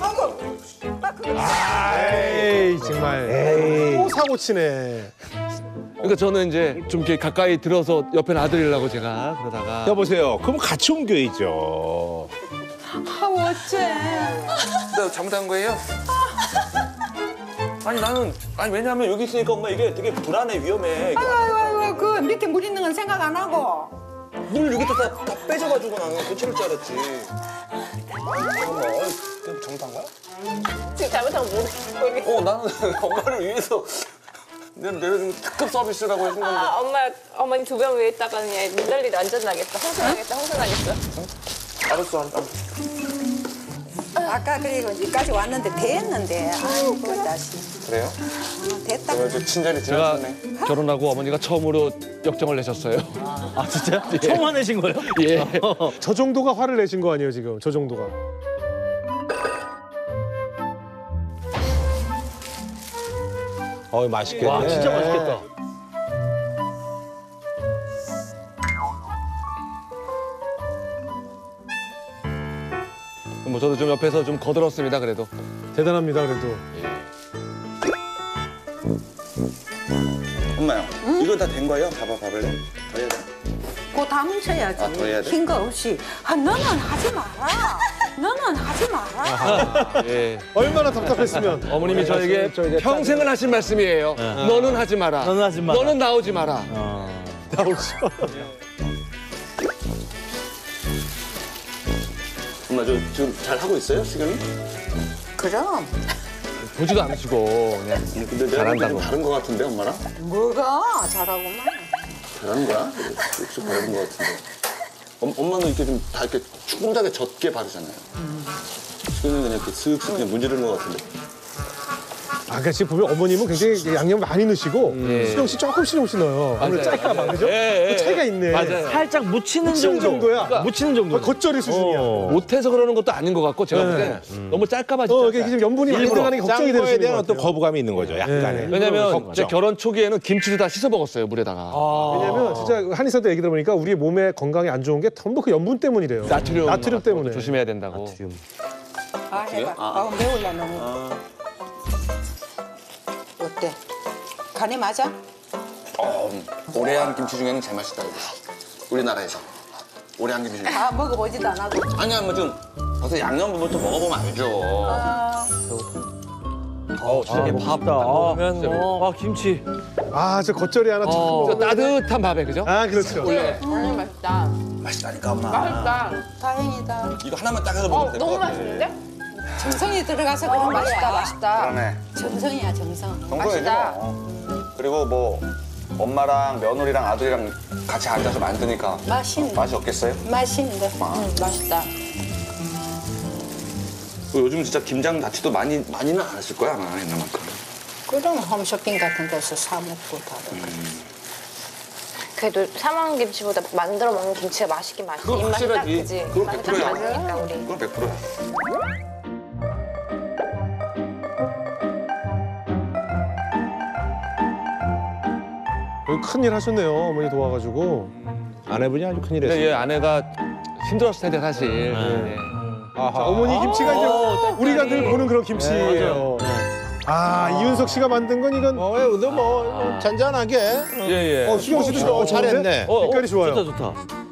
에이 정말 또 사고 치네. 그러니까 저는 이제 좀 이렇게 가까이 들어서 옆에 놔드리려고 제가 그러다가. 여보세요. 그럼 같이 옮겨야죠. 아, 어째. 내가 잘못한 거예요? 아니 나는 아니 왜냐면 여기 있으니까 엄마 이게 되게 불안해 위험해. 아이고, 아이고, 아이고, 그 밑에 물 있는 건 생각 안 하고. 물 여기다 다, 다 빼줘가지고 나는 고칠 줄 알았지. 엄마, 그냥 잘못한 거야? 지금 잘못하면 모르겠어. 어 나는 엄마를 위해서 내가, 내가 좀 특급 서비스라고 해준 건데. 아, 엄마, 어머니 두 병 위에 있다가 그냥 눈달리 완전 나겠다. 홍수나겠다, 홍수나겠어. 알았어 안. 아까 그리고 여기까지 왔는데 됐는데. 아이고, 다시. 그래요? 됐다. 내가 저 친절히 제가 지나쳤네. 결혼하고 어머니가 처음으로 역정을 내셨어요. 아 진짜요? 처음 화내신 거예요? 예. 저 정도가 화를 내신 거 아니에요 지금? 저 정도가. 어 맛있겠네. 와 진짜 맛있겠다. 뭐 저도 좀 옆에서 좀 거들었습니다. 그래도. 대단합니다 그래도. 엄마요. 이거 다 된 거예요? 봐봐 봐볼래? 더 해야 돼? 그거 다 뭉쳐야지. 아, 더 해야 돼? 흰 거 없이. 아, 너는 하지 마라. 너는 하지 마라. 예. 얼마나 답답했으면. 어머님이 저에게 저 이제 평생을 하신 말씀이에요. 너는 하지 마라. 너는 하지 마라. 너는 나오지 마라. 나오죠. 엄마 저 지금 잘 하고 있어요 수경이? 그럼. 보지도 않으시고 그냥. 근데 내가 잘한다고. 좀 다른 거 같은데 엄마랑? 뭐가 잘하고만. 잘하는 거야? 역시 다른 거 같은데. 엄, 엄마는 이렇게 좀 다 이렇게 충분하게 젖게 바르잖아요. 수경이는 그냥 이렇게 슥슥 그냥 문지르는 거 같은데. 아, 그러니까 지금 보면 어머님은 굉장히 양념 많이 넣으시고 수경 씨 조금씩 조금씩 넣어요. 아무래도 맞아요, 짜니까 막 그죠? 예, 예, 그 차이가 예. 있네. 맞아요. 살짝 묻히는 묻히는 정도. 정도야. 그러니까 묻히는 정도. 겉절이 수준이야. 어. 못해서 그러는 것도 아닌 것 같고 제가 볼 네. 때 너무 짤까봐 어, 진짜. 이게 지금 염분이 많이 들어가는 게 걱정이 짠 거에 되시는 대한 것 어떤 같아요. 거부감이 있는 거죠. 약간의. 왜냐면 제 걱정. 결혼 초기에는 김치를 다 씻어 먹었어요 물에다가. 왜냐면 진짜 한의사도 얘기 들어보니까 우리 몸에 건강에 안 좋은 게 전부 그 염분 때문이래요. 나트륨, 나트륨 때문에. 조심해야 된다고. 아, 해봐. 아, 매울라 너무. 어때? 간이 맞아? 어, 오래 한 김치 중에는 제일 맛있다 이거. 우리나라에서 오래 한 김치 중에. 아, 먹어보지도 안 하고. 아니야 뭐 좀 벌써 양념 부분부터 먹어보면 알죠. 아, 어, 진짜 아, 밥 먹다. 먹으면 아, 뭐. 아 김치. 아, 저 겉절이 하나 탁 어, 먹어. 따뜻한 밥에 그죠? 아, 그렇죠. 음, 맛있다. 맛있다니까 엄마. 맛있다. 다행이다. 이거 하나만 딱 해서 어, 먹으면 될 것 너무 같아. 맛있는데? 정성이 들어가서 그런 맛있다, 맛있다. 그러네. 정성이야, 정성. 정성이지 뭐. 그리고 뭐 엄마랑 며느리랑 아들이랑 같이 앉아서 만드니까 맛있네. 맛이 없겠어요? 맛있는데. 응, 맛있다. 그 요즘 진짜 김장 자취도 많이 많이는 안 했을 거야 아마 옛날만큼. 그럼 홈쇼핑 같은 데서 사 먹고 다. 그래도 사먹는 김치보다 만들어 먹는 김치가 맛있긴 맛있어. 그건 입맛이 딱 확실하지. 그지. 그건 입맛이 백 퍼센트야. 딱 맞으니까 우리. 그건 백 퍼센트야. 큰일 하셨네요. 어머니 도와가지고. 아내분이 아주 큰일 근데 했어요. 얘 아내가 힘들었을 텐데 사실. 네. 아하. 자, 어머니 김치가 이제 우리가 늘 보는 그런 김치예요. 아, 이윤석 씨가 만든 건 이건 어, 근데 뭐 잔잔하게. 예, 예. 어, 수경 씨도 어, 잘했네. 어, 색깔이 좋아요. 좋다 좋다.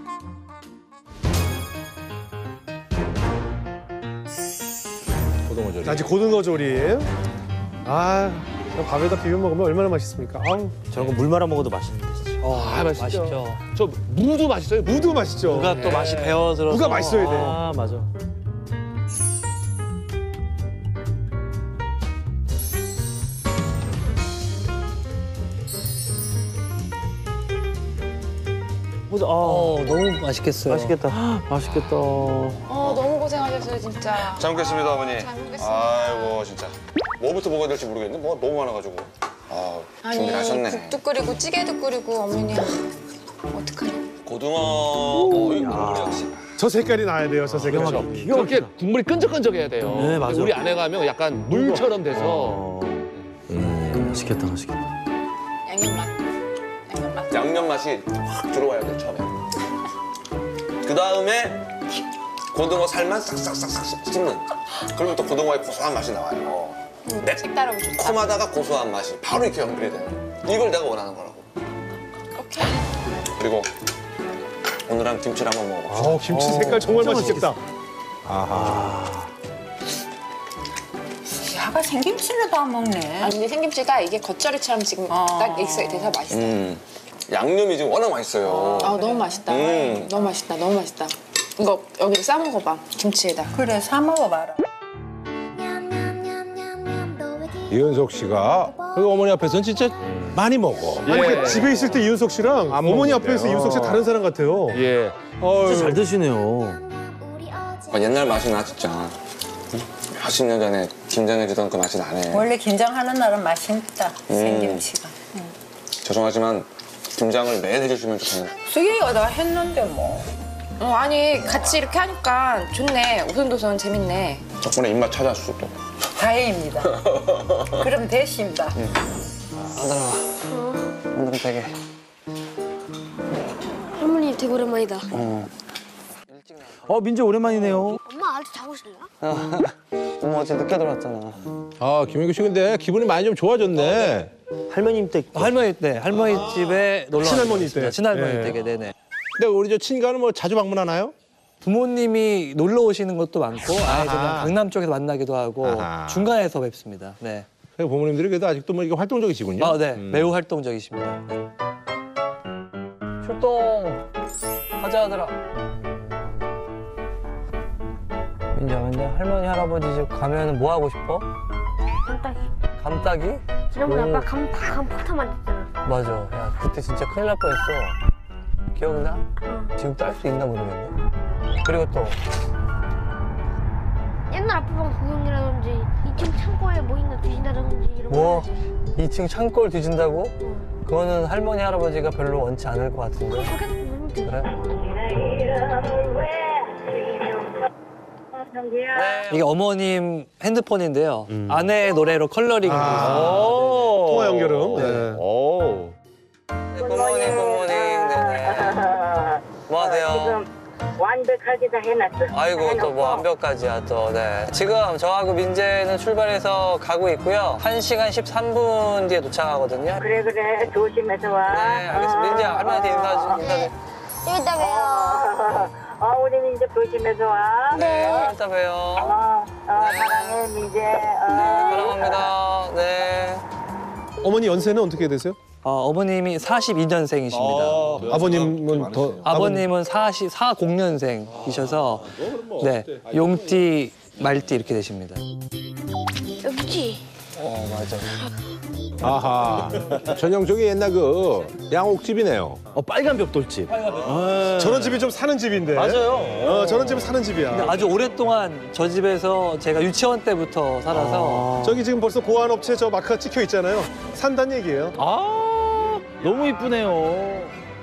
고등어절이. 아직 고등어 조림. 아, 저 밥에다 비벼 먹으면 얼마나 맛있습니까? 아우, 저런 거 물 말아 먹어도 맛있는데 진짜. 아, 맛있죠. 맛있죠. 저 무도 맛있어요. 무. 무도 맛있죠. 무가 또 맛이 배어 들어서. 무가 맛있어야 돼. 아 맞아. 보자. 어, 너무 맛있겠어요. 맛있겠다. 맛있겠다. 어, 너무 고생하셨어요, 진짜. 잘 먹겠습니다, 어머니. 잘 먹겠습니다. 아이고, 진짜. 뭐부터 먹어야 될지 모르겠네. 뭐가 너무 많아가지고. 아, 준비를 하셨네. 국도 끓이고 찌개도 끓이고 어머니 어떡하냐. 고등어. 어, 이거 역시. 저 색깔이 나야 돼요, 저 색깔이. 저렇게 국물이 끈적끈적해야 돼요. 네, 맞아. 우리 안에 가면 약간 물처럼 돼서. 음, 맛있겠다, 맛있겠다. 양념 맛. 양념 맛. 양념 맛이 확 들어와야 돼, 처음에. 그 다음에 고등어 살만 싹싹싹싹 씹는. 그러면 또 고등어의 고소한 맛이 나와요. 매 색다르고 좋다. 콤하다가 고소한 맛이 바로 이렇게 연결이 되는. 이걸 내가 원하는 거라고. 오케이. 그리고 오늘은 김치를 한번 먹어봅시다. 어, 김치 색깔 정말 맛있겠다. 야가 생김치를 안 먹네. 아, 근데 생김치가 이게 겉절이처럼 지금 딱 익숙이 돼서 맛있어. 음, 양념이 지금 워낙 맛있어요. 아, 너무 맛있다. 음. 너무 맛있다. 너무 맛있다. 이거 여기다 싸 먹어봐. 김치에다. 그래 사 먹어봐라. 이은석 씨가 그 어머니 앞에서는 진짜 많이 먹어. 아니, 그 집에 있을 때 이윤석 씨랑 안 어머니 먹는데요. 앞에서 이윤석 씨 다른 사람 같아요. 예. 진짜 잘 드시네요. 아, 옛날 맛이 나 진짜. 몇십 년 전에 김장해주던 그 맛이 나네. 원래 김장하는 날은 맛있다. 생김치가. 죄송하지만 김장을 매일 해주시면 좋겠네. 수기가 다 했는데 뭐. 어, 아니 같이 이렇게 하니까 좋네. 오손도손 재밌네. 덕분에 입맛 찾았어 또. 다행입니다. 그럼 됐습니다. 아들아, 오늘은 되게. 할머니 되게 오랜만이다. 어, 민재 오랜만이네요. 엄마 아직 자고 있을라? 엄마 어제 늦게 들어왔잖아. 아, 김현규 씨 근데 기분이 많이 좀 좋아졌네. 할머님 댁. 할머니 때, 할머니 집에 놀러 친할머니 왔습니다. 때. 친할머니 네. 댁에, 네네. 근데 우리 저 친가는 뭐 자주 방문하나요? 부모님이 놀러 오시는 것도 많고, 아예 저는 아하. 강남 쪽에서 만나기도 하고, 아하. 중간에서 뵙습니다. 네. 그리고 부모님들이 그래도 아직도 뭐 이게 활동적이시군요. 아, 네. 음. 매우 활동적이십니다. 네. 출동! 가자, 아들아. 민지야, 근데 할머니, 할아버지 집 가면 뭐 하고 싶어? 깜짝이. 감따기? 지난번에 오. 아빠 감, 다 감 폭탄 맞았잖아. 맞아. 야, 그때 진짜 큰일 날 뻔했어. 기억나? 응. 지금 딸 수 있나 모르겠네. 그리고 또 옛날 아빠 방 구경이라든지 이 층 창고에 뭐 있나 뒤진다든지 이런 뭐? 거. 이 층 창고를 뒤진다고? 응. 그거는 할머니, 할아버지가 별로 원치 않을 것 같은데. 그럼 계속 누르면 돼. 그래? 이게 어머님 핸드폰인데요. 아내의 노래로 컬러링을 아, 통화 연결음. 네. 네. 오. 굿모닝, 굿모닝. 네네. 뭐 하세요? 완벽하게 다 해놨어. 아이고, 또 뭐 완벽까지야, 또, 네. 지금 저하고 민재는 출발해서 가고 있고요. 한 시간 십삼 분 뒤에 도착하거든요. 그래 그래 조심해서 와. 네, 알겠습니다. 민재, 할머니한테 인사 좀, 인사 좀. 좀 이따 봬요. 어, 우리 민재 조심해서 와. 네, 좀 이따 봬요. 어, 어, 사랑해 민재. 어. 사랑합니다. 네. 어머니 연세는 어떻게 되세요? 어, 어머님이 사십이 년생이십니다. 아버님은 더 아버님은 사십 년생이셔서 네, 용띠, 말띠 이렇게 되십니다. 여기지. 어, 맞아. 아하. 전형적인 옛날 그 양옥집이네요. 어, 빨간 벽돌집. 저런 집이 좀 사는 집인데. 맞아요. 어, 저런 집은 사는 집이야. 근데 아주 오랫동안 저 집에서 제가 유치원 때부터 살아서 저기 지금 벌써 보안업체 저 마크가 찍혀 있잖아요. 산다는 얘기예요. 아, 너무 이쁘네요.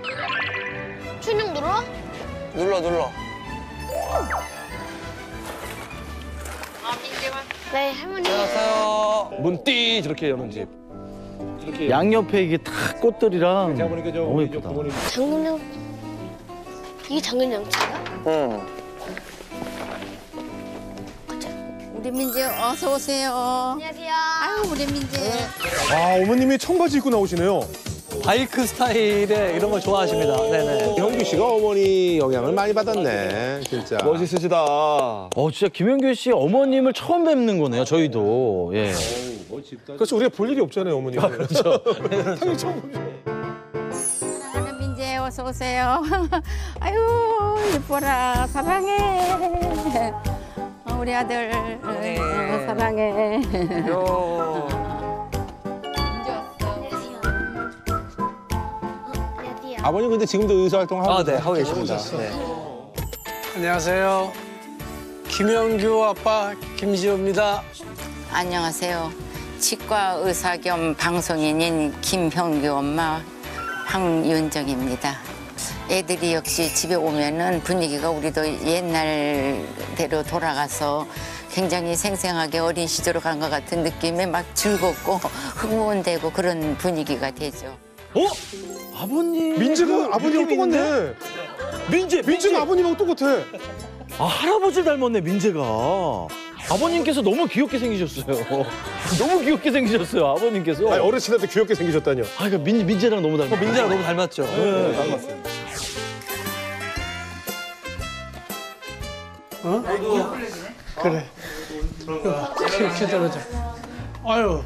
춘영 눌러? 눌러, 눌러. 네, 할머니. 안녕하세요. 문띠 저렇게 여는 집. 양옆에 이게 다 꽃들이랑 제가 보니까 저 너무 우리 저 예쁘다. 부모님 장군영. 이게 장군영치야? 응. 우리 민재 어서 오세요. 안녕하세요. 아유 우리 민재. 아, 어머님이 청바지 입고 나오시네요. 바이크 스타일의 이런 걸 좋아하십니다. 네네. 현규 씨가 어머니 영향을 많이 받았네, 진짜. 멋있으시다. 어, 진짜 김현규 씨 어머님을 처음 뵙는 거네요, 저희도. 예. 그렇죠. 우리가 볼 일이 없잖아요, 어머님. 아, 그렇죠. 당연히 처음 보죠. 사랑하는 민재 어서 오세요. 아유 예뻐라 사랑해. 어, 우리 아들 네. 어, 사랑해. 요. 안녕하세요. 어, 안녕하세요. 아버님 근데 지금도 의사 활동하고 아, 네, 하고 계십니다. 네. 안녕하세요. 김영규 아빠 김지호입니다. 안녕하세요. 치과 의사 겸 방송인인 김형규 엄마 황윤정입니다. 애들이 역시 집에 오면은 분위기가 우리도 옛날대로 돌아가서 굉장히 생생하게 어린 시절로 간 것 같은 느낌에 막 즐겁고 흥분되고 그런 분위기가 되죠. 어? 아버님. 민재가 아버님하고 똑같네. 민재, 민재가 아버님하고 똑같아. 아, 할아버지 닮았네, 민재가. 아버님께서 너무 귀엽게 생기셨어요. 너무 귀엽게 생기셨어요, 아버님께서. 아니, 어르신한테 귀엽게 생기셨다뇨. 아, 그러니까 민, 민재랑 너무 닮았어요. 어, 민재랑 너무 닮았죠. 네, 닮았어요. 어? 그래. 기다려줘. 아유.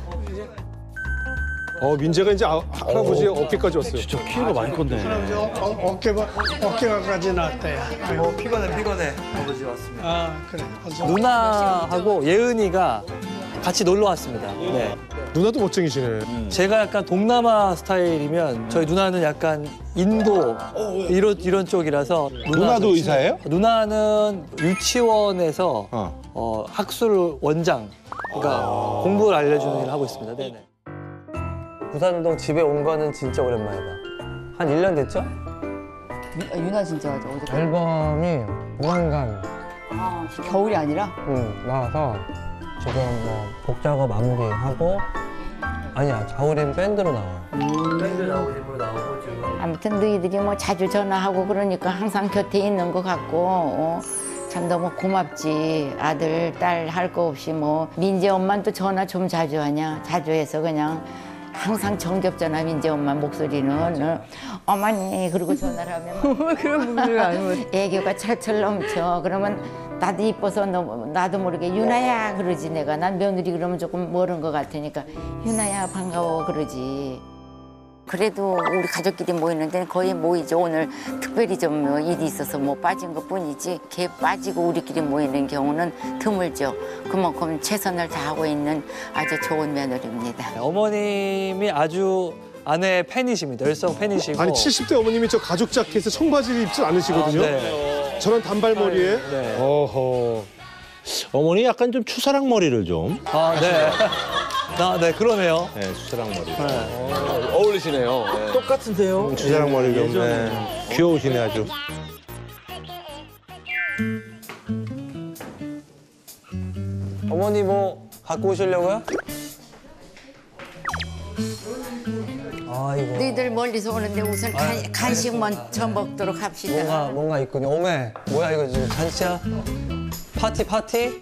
어, 민재가 이제 아, 할아버지 어깨까지 왔어요. 진짜 키가 많이 컸네. 어, 어, 어깨가, 어깨가까지 나왔다, 야. 어, 피곤해, 피곤해. 아버지 왔습니다. 아, 그래. 어서. 누나하고 예은이가 같이 놀러 왔습니다. 네. 누나도 멋쟁이시네. 제가 약간 동남아 스타일이면 저희 누나는 약간 인도 이런 이런 쪽이라서 누나도 의사예요? 누나는 유치원에서 어. 어, 학술 원장 그러니까 공부를 알려주는 일을 하고 있습니다. 네네. 부산동 집에 온 거는 진짜 오랜만이다. 한 일 년 됐죠? 유나 진짜 맞아. 어제 앨범이 무한간 아, 겨울이 아니라? 응, 나와서 지금 뭐 곡 작업 마무리하고 아니야, 자우림 밴드로 나와요. 밴드 자우림으로 나오고 지금 아무튼 너희들이 뭐 자주 전화하고 그러니까 항상 곁에 있는 것 같고 어, 참 너무 고맙지. 아들, 딸 할 거 없이 뭐 민재 엄마는 또 전화 좀 자주 하냐. 자주 해서 그냥 항상 정겹잖아, 민재 엄마 목소리는. 어, 어머니 그러고 전화를 하면 그런 분들 아니면 애교가 철철 넘쳐. 그러면 나도 이뻐서 너, 나도 모르게 유나야 그러지. 내가 난 며느리 그러면 조금 멀은 것 같으니까 유나야 반가워 그러지. 그래도 우리 가족끼리 모이는 데는 거의 모이죠. 오늘 특별히 좀 일이 있어서 뭐 빠진 것 뿐이지 걔 빠지고 우리끼리 모이는 경우는 드물죠. 그만큼 최선을 다하고 있는 아주 좋은 며느리입니다. 어머님이 아주 아내의 팬이십니다. 열성 팬이시고. 아니 칠십 대 어머님이 저 가죽 자켓에 청바지를 입지 않으시거든요. 아, 네. 저런 단발머리에. 네. 어허. 어머니 약간 좀 추사랑 머리를 좀. 아, 네. 아, 네, 그러네요. 네, 추사랑 머리. 네. 어, 어울리시네요. 네. 똑같은데요? 음, 추사랑 머리 좀. 예전에. 네. 귀여우시네 아주. 어머니 뭐 갖고 오시려고요? 아이고. 너희들 멀리서 오는데 우선 간, 간식 먼저 먹도록 합시다. 뭔가 뭔가 있군요. 오메. 뭐야 이거 지금 잔치야? 파티 파티?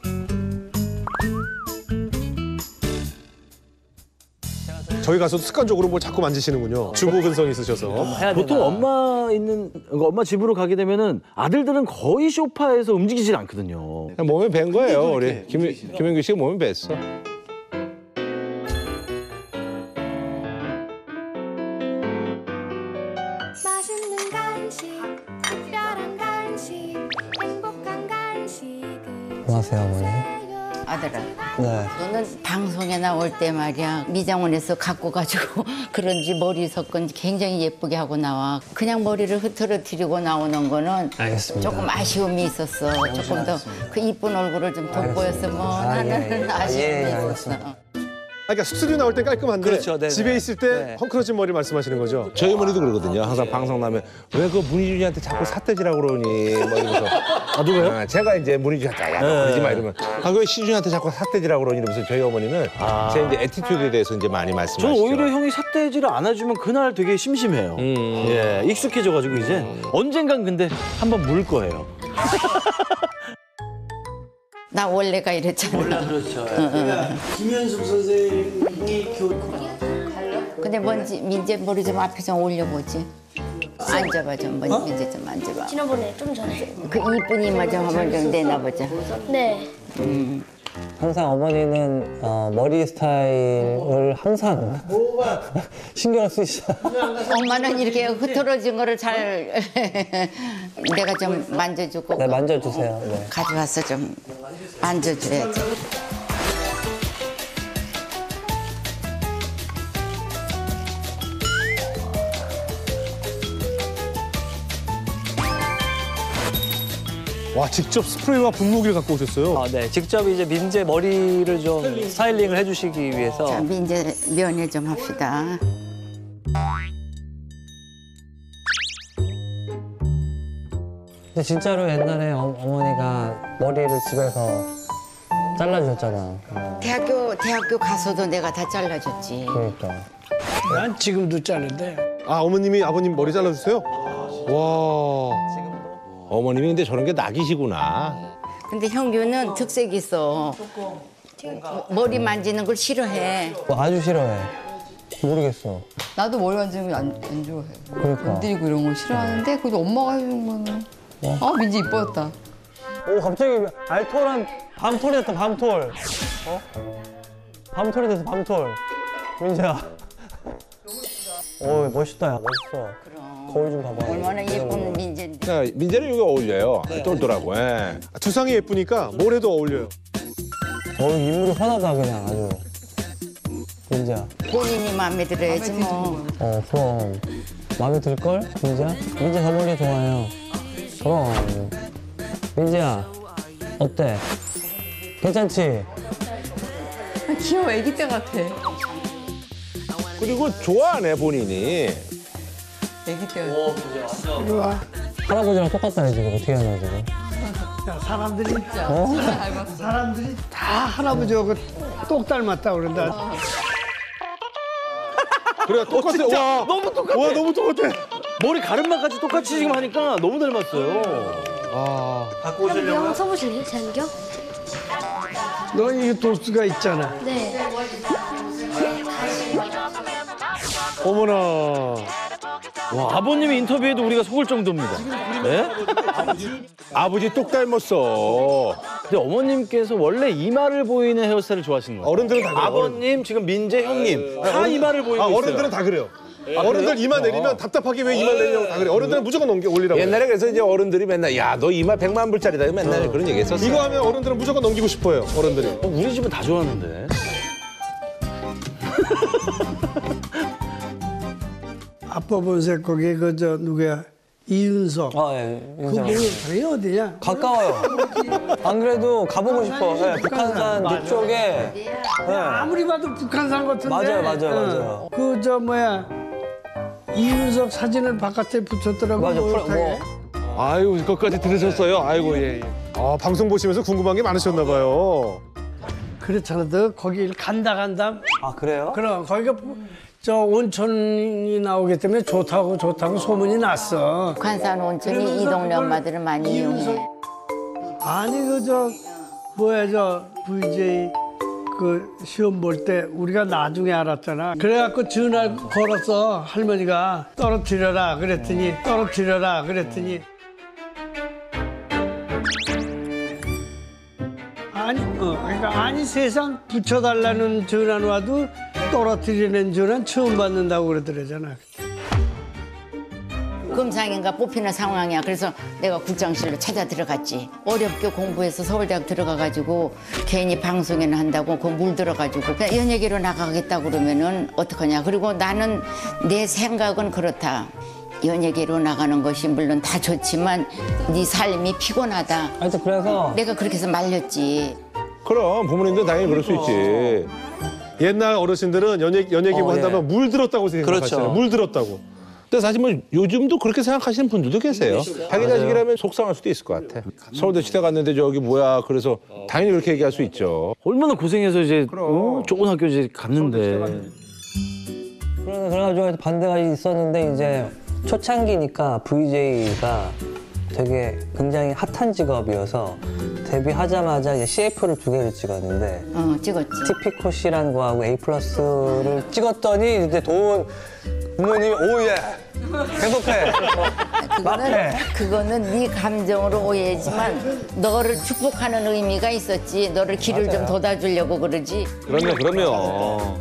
저희 가서도 습관적으로 뭘 자꾸 만지시는군요. 주부 근성이 있으셔서. 보통 엄마 있는 엄마 집으로 가게 되면은 아들들은 거의 소파에서 움직이질 않거든요. 그냥 몸에 밴 거예요. 우리 김, 김현규 씨가 몸에 뱄어. 맛있는 간식, 특별한 간식, 행복한 간식. 안녕하세요, 어머니. 아들아, 네. 너는 방송에 나올 때 말이야 미장원에서 갖고 가지고 그런지 머리 섞은지 굉장히 예쁘게 하고 나와. 그냥 머리를 흐트러뜨리고 나오는 거는 알겠습니다. 조금 아쉬움이 있었어. 조금 더 그 이쁜 얼굴을 좀 돋보였으면 아, 나는 예, 예. 아쉬움이 아, 예, 예, 있었어. 알겠습니다. 그러니까 스튜디오 나올 때 깔끔한데 그렇죠, 네네. 집에 있을 때 네. 헝클어진 머리 말씀하시는 거죠? 저희 어머니도 그러거든요. 항상 방송 나면 왜 그 문희준이한테 자꾸 삿대질하고 그러니 뭐 이러면서. 아 누가요? 아, 제가 이제 문희준한테 야, 너 그러지 마 이러면 아, 왜 시준이한테 자꾸 삿대질하고 그러니 이러면서 저희 어머니는 아. 제 이제 애티튜드에 대해서 이제 많이 말씀하시죠. 저는 오히려 형이 삿대질을 안 해주면 그날 되게 심심해요. 음. 예, 익숙해져가지고 이제 언젠간 근데 한번 물 거예요. 나 원래가 이랬잖아. 원래 그렇죠. 응, 응. 김현숙 선생님이 교육. 근데 뭔지 민재 머리 좀 앞에 좀 올려보지. 앉아봐 좀, 뭐, 민재 좀 앉아봐. 지난번에 좀 전에. 그 이쁜 이마 좀 한번 좀 내놔보자. 네. 음. 항상 어머니는 어, 머리 스타일을 항상 신경을 쓰시죠. 엄마는 이렇게 흐트러진 거를 잘 내가 좀 만져주고. 네, 만져주세요. 네. 가져와서 좀 만져줘야지. 와, 직접 스프레이와 분무기를 갖고 오셨어요? 아, 네. 직접 이제 민재 머리를 좀 스타일링을 해주시기 위해서. 자, 민재 면회 좀 합시다. 근데 진짜로 옛날에 어, 어머니가 머리를 집에서 잘라주셨잖아. 대학교 대학교 가서도 내가 다 잘라줬지. 그러니까. 난 지금도 자른데. 아, 어머님이 아버님 머리 잘라주세요? 와. 어머님이 근데 저런 게 낙이시구나. 근데 형규는 특색이 있어. 머리 만지는 걸 싫어해. 뭐 아주 싫어해. 모르겠어. 나도 머리 만지는 거 안 안 좋아해. 그러니까. 건드리고 이런 거 싫어하는데 그래도 엄마가 해주는 거는. 아 민지 이뻐졌다. 오 갑자기 알토란 밤톨이 됐다 밤톨. 어? 밤톨이 됐어 밤톨. 민재야. 오 멋있다 야 멋있어. 거울 좀 봐봐. 얼마나 예쁜 민재인데. 자, 민재는 여기 어울려요. 똘똘하고. 예. 두상이 예쁘니까 뭘 해도 어울려요. 어 인물이 환하다 그냥 아주. 민재야. 본인이 마음에 들어야지 뭐. 어 그럼 마음에 들걸 민재야? 민재 저 머리 좋아해요. 그럼 민재야 어때? 괜찮지? 아, 귀여워 애기 때 같아. 그리고 좋아하네, 본인이. 애기 때. 이리 와. 할아버지랑 똑같다 지금 어떻게 하냐 지금. 야, 사람들이 어? 사람들이 다 할아버지하고 똑 닮았다 그런다. 그래, 똑같아. 와, 너무 똑같아. 와, 너무 똑같아. 머리 가르마까지 똑같이 지금 하니까 너무 닮았어요. 아. 갖고 안경 써보실래요? 제 안경? 너 이게 도수가 있잖아. 네. 어머나. 와, 아버님이 인터뷰에도 우리가 속을 정도입니다. 네? 아버지 똑 닮았어. 근데 어머님께서 원래 이마를 보이는 헤어스타일을 좋아하시는 거예요. 어른들은 다 그래요. 아버님, 지금 민재 형님 다 어른- 이마를 보이고 아, 있어요. 어른들은 다 그래요. 아, 어른들 그래요? 이마 내리면 답답하게 왜 이마 내리냐고 다 그래. 어른들은 무조건 넘겨 올리라고. 옛날에 그래서 이제 어른들이 맨날 야, 너 이마 백만 불짜리다. 맨날 그런 얘기 했었어. 이거 하면 어른들은 무조건 넘기고 싶어요. 어른들이. 어, 우리 집은 다 좋아하는데. 아빠 본색 거기 그 저 누구야 이윤석. 아 예. 그 뭐야 그게 어디냐? 가까워요. 안 그래도 가보고 싶어. 네, 북한산 맞아. 뒤쪽에. 네. 아무리 봐도 북한산 같은데. 맞아요, 맞아요, 맞아요. 그 저 뭐야 이윤석 사진을 바깥에 붙였더라고. 맞아, 프로- 못하게. 아이고, 그것까지 들으셨어요? 아이고, 예, 예. 아, 방송 보시면서 궁금한 게 많으셨나 봐요. 그렇잖아. 너 거기 간다 간다. 아 그래요? 그럼 거기가 저 온천이 나오기 때문에 좋다고 좋다고 소문이 났어. 북한산 온천이 이 그러면서 동네 그걸 엄마들은 많이 이용해. 아니 그 저 뭐야 저 브이제이 그 시험 볼 때 우리가 나중에 알았잖아. 그래갖고 전화 걸었어. 할머니가 떨어뜨려라 그랬더니 떨어뜨려라 그랬더니 아니 어 그러니까 아니 세상 붙여달라는 전화 와도 떨어뜨리는 전화 처음 받는다고 그러더라잖아. 금상인가 뽑히는 상황이야. 그래서 내가 국장실로 찾아 들어갔지. 어렵게 공부해서 서울대학 들어가가지고 괜히 방송에는 한다고 그 물들어가지고 그냥 연예계로 나가겠다 그러면은 어떡하냐. 그리고 나는 내 생각은 그렇다. 연예계로 나가는 것이 물론 다 좋지만 네 삶이 피곤하다. 하여튼 그래서 내가 그렇게 해서 말렸지. 그럼 부모님도 당연히 그럴 수 있지. 옛날 어르신들은 연예, 연예기부 어, 한다면 예. 물들었다고 생각하시잖아요. 그렇죠. 물들었다고. 근데 사실 뭐 요즘도 그렇게 생각하시는 분들도 계세요. 자기 맞아요. 자식이라면 속상할 수도 있을 것 같아. 서울대 시대 갔는데 저기 뭐야. 그래서 당연히 그렇게 얘기할 수 있죠. 얼마나 고생해서 이제 어, 좋은 학교 이제 갔는데. 그래, 그래가지고 반대가 있었는데 이제 초창기니까 브이제이가 되게 굉장히 핫한 직업이어서 데뷔하자마자 이제 씨에프를 두 개를 찍었는데 어, 찍었지. 티피코 씨라는 거하고 에이 플러스를 찍었더니 이제 돈 부모님이 오예 계속해 그거는, 그거는 네 감정으로 오해지만 너를 축복하는 의미가 있었지. 너를 길을 좀 돋아주려고 그러지. 그럼요, 그럼요.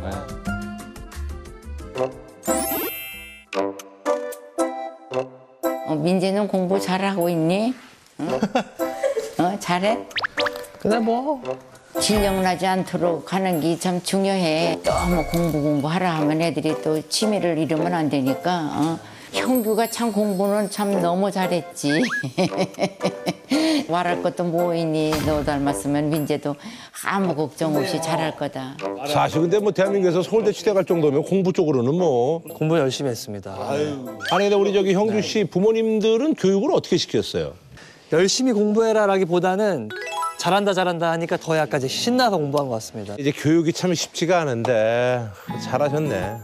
어, 민재는 공부 잘하고 있니? 응? 어, 잘해? 근데 뭐 질려나지 않도록 하는 게 참 중요해. 너무 공부 공부하라 하면 애들이 또 취미를 잃으면 안 되니까. 어? 형규가 참 공부는 참 너무 잘했지. 말할 것도 뭐 있니? 너 닮았으면 민재도 아무 걱정 없이 잘할 거다. 사실 근데 뭐 대한민국에서 서울대 치대 갈 정도면 공부 쪽으로는 뭐 공부 열심히 했습니다. 아니 근데 우리 저기 형주 씨 부모님들은 교육을 어떻게 시켰어요? 열심히 공부해라라기보다는 잘한다 잘한다 하니까 더 약간 이제 신나서 공부한 것 같습니다. 이제 교육이 참 쉽지가 않은데 잘하셨네.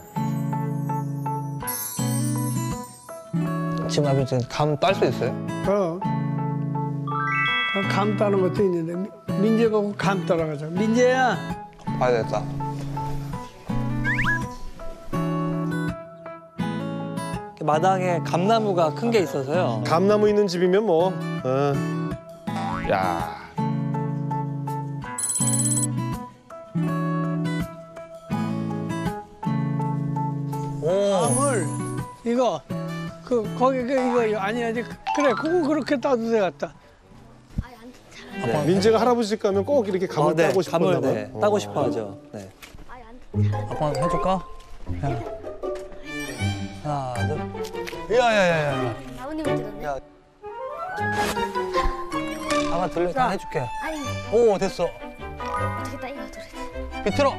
지금 아버지 감 딸 수 있어요? 어. 감 따는 것도 있는데 민- 민재 보고 감 따라가자. 민재야. 봐야겠다. 마당에 감나무가 큰 게 있어서요. 감나무 있는 집이면 뭐. 어. 야. 감을 이거 그 거기 그 이거 아니 아니 그래 그거 그렇게 따도 되겠다. 네. 민재가 할아버지 집 가면 꼭 이렇게 감을 어, 네, 따고 싶었나 감을 봐. 네, 따고 싶어 하죠. 네. 아빠 해줄까? 야. 하나, 둘. 야야야야. 아버님을 들었네. 야. 아빠 들려 다 해줄게. 아니 오 됐어. 어떻게 따 이거 노래. 비틀어.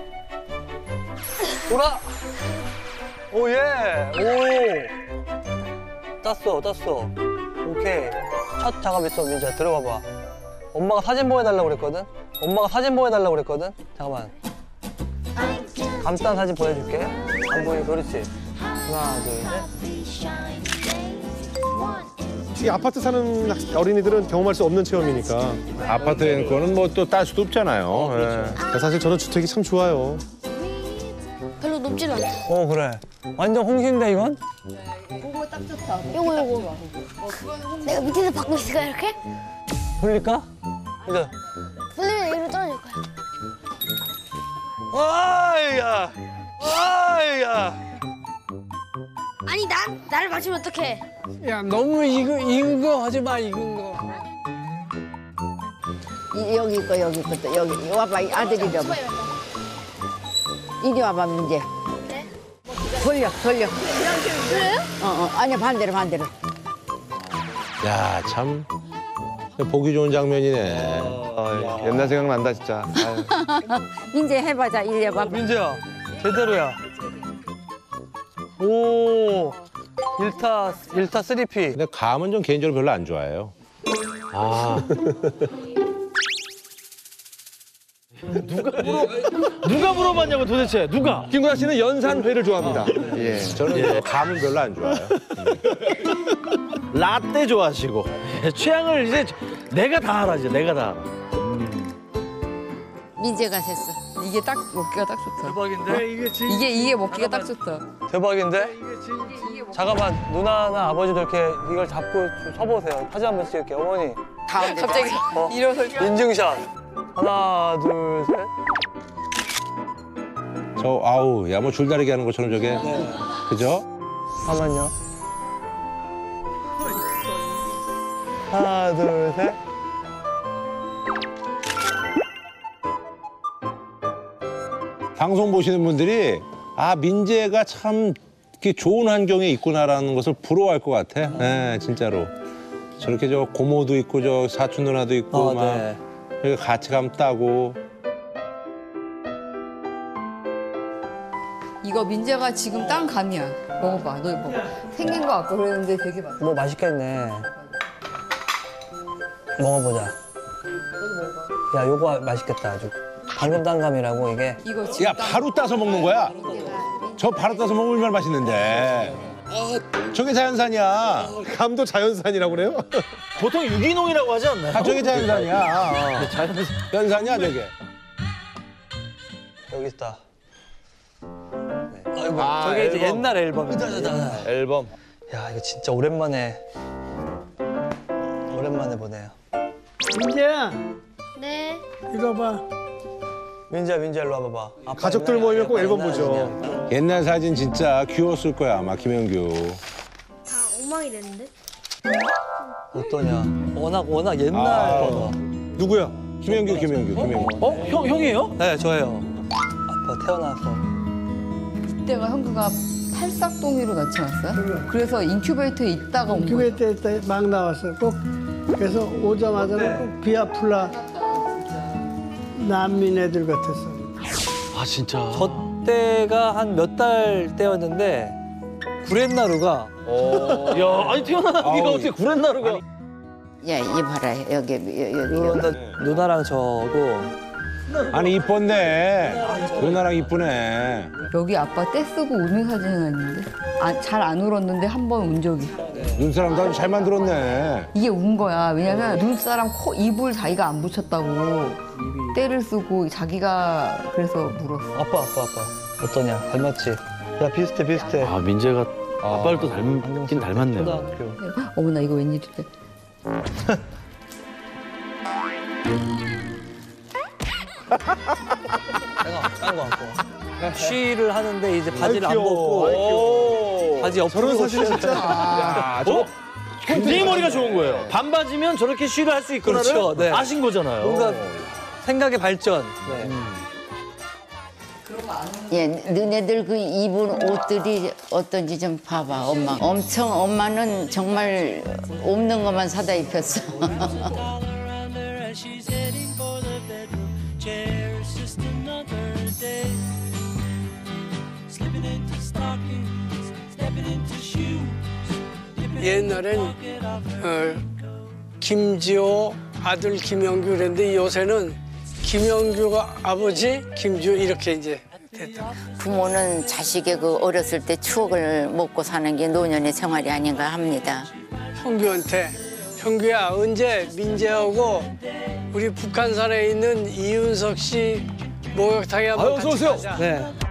돌아. 오 예. 오. 땄어 땄어. 오케이. 첫 작업 있어 민재야 들어가 봐. 엄마가 사진 보여달라고 그랬거든. 엄마가 사진 보여달라고 그랬거든. 잠깐만. 감싼 사진 보여줄게. 안 보이고 그렇지. 하나 둘 셋. 이 아파트 사는 학- 어린이들은 경험할 수 없는 체험이니까. 아파트에 거는 뭐 또 딸 수도 없잖아요. 예. 사실 저는 주택이 참 좋아요. 별로 높지도 않다. 어 그래. 완전 홍시인데 이건? 이거 딱 좋다. 요거 요거. 내가 밑에서 받고 있을까 이렇게? 돌릴까? 이제. 돌리면 여기로 떨어질 거야. 아이야. 아이야. 아니 난 나를 맞추면 어떡해? 야 너무 익은, 익은 거 하지 마 익은 거. 이- 여기 있고 여기 있고 또 여기 이리 와봐 이 아들이 와봐. 이리 와봐 민재. 네? 돌려 돌려. 그래요? 어어 아니 반대로 반대로. 야, 참 보기 좋은 장면이네. 아, 옛날 생각난다 진짜. 아유. 민재 해봐자 이리 와봐. 민재야 제대로야. 오. 일타 일타 쓰리 피. 근데 감은 좀 개인적으로 별로 안 좋아해요. 아. 누가 물어봤냐고 도대체 누가? 김구라 씨는 연산회를 좋아합니다. 예, 저는 감은 별로 안 좋아해요. 라떼 좋아하시고 예, 취향을 이제 내가 다 알아 이제 내가 다 알아. 민재가 셌어. 이게 딱 먹기가 딱 좋다. 대박인데? 이게 진 이게 이게 먹기가 딱 좋다. 대박인데? 잠깐만 누나나 아버지도 이렇게 이걸 잡고 좀 서보세요. 사진 한번 찍을게요. 어머니. 갑자기 어? 일어설 인증샷. 하나 둘 셋. 저 아우, 야 뭐 줄다리기 하는 것처럼 저게. 그죠? 잠깐만요. 하나 둘 셋. 방송 보시는 분들이 아 민재가 참 이렇게 좋은 환경에 있구나라는 것을 부러워할 것 같아. 네, 진짜로. 저렇게 저 고모도 있고 저 사촌 누나도 있고 아, 막 네. 여기 같이 감 따고. 이거 민재가 지금 딴 감이야. 먹어봐, 너 이거 생긴 거 같고 그랬는데 되게 맛있어. 뭐 맛있겠네. 먹어보자. 야 요거 맛있겠다 아주. 방금 딴 감이라고 이게. 이거 지금 야 바로 따서 먹는 거야? 저 바로 따서 먹으면 얼마나 맛있는데. 저게 자연산이야. 감도 자연산이라고 그래요? 보통 유기농이라고 하지 않나요? 아 저게 자연산이야. 어. 자연산. 연산이야 저게. 여기 있다. 아이고, 아, 저게 이제 앨범. 옛날 앨범이다. 앨범. 야 이거 진짜 오랜만에 오랜만에 보네요. 민재야 네. 이거 봐. 민지야 민지야 일로 와봐봐. 아빠 가족들 옛날 모이면 꼭 아니야, 앨범 옛날 보죠. 아니야. 옛날 사진 진짜 귀여웠을 거야 아마 김영규. 다 엉망이 됐는데? 어떠냐? 워낙 워낙 옛날 아. 거다. 누구야? 김영규 김영규 김영규. 어? 형 형이에요? 네 저예요. 아빠 태어나서. 그때가 형구가 팔싹동이로 낳지 않았어요? 그래서 인큐베이터에 있다가 온 거예요. 인큐베이터 때 막 나왔어. 꼭 그 그래서 오자마자는 꼭 비아플라 난민 애들 같았어. 아 진짜. 저 때가 한 몇 달 때였는데 구렛나루가 야, 아니 태어나기가 아우, 어떻게 구렛나루가. 야 이봐라 여기 여기 여기. 누나랑 저고 아니 이뻤네. 누나랑 이쁘네. 여기 아빠 떼쓰고 우는 사진은 있는데 아, 잘 안 울었는데 한 번 운 적이 있어. 눈사람도 아주 잘 만들었네. 이게 운 거야. 왜냐면 눈사람 코 입을 자기가 안 붙였다고 떼를 쓰고 자기가 그래서 물었어. 아빠 아빠 아빠 어떠냐? 닮았지? 야 비슷해 비슷해. 아 민재가 아빠를 또 닮긴 닮았네요. 초등학교. 어머나 이거 웬일이래. 내가 딴거 갖고 와. 쉬를 하는데 이제 바지를 안 귀여워. 아이, 벗고 바지 옆으로 저런 사진 진짜. 야, 저거 굉장히 머리가 좋은 거예요. 반바지면 저렇게 쉬를 할 수 있구나를 그렇죠, 네. 아신 거잖아요. 뭔가 생각의 발전. 네. 예, 너네들 그 입은 옷들이 어떤지 좀 봐봐, 엄마. 엄청 엄마는 정말 없는 것만 사다 입혔어. 옛날엔 어, 김지호 아들 김영규 그랬는데 요새는 김영규가 아버지 김지호 이렇게 이제 됐다. 부모는 자식의 그 어렸을 때 추억을 먹고 사는 게 노년의 생활이 아닌가 합니다. 형규한테 형규야 언제 민재하고 우리 북한산에 있는 이윤석 씨 목욕탕에 한번 아유, 어서 같이 오세요. 가자. 네.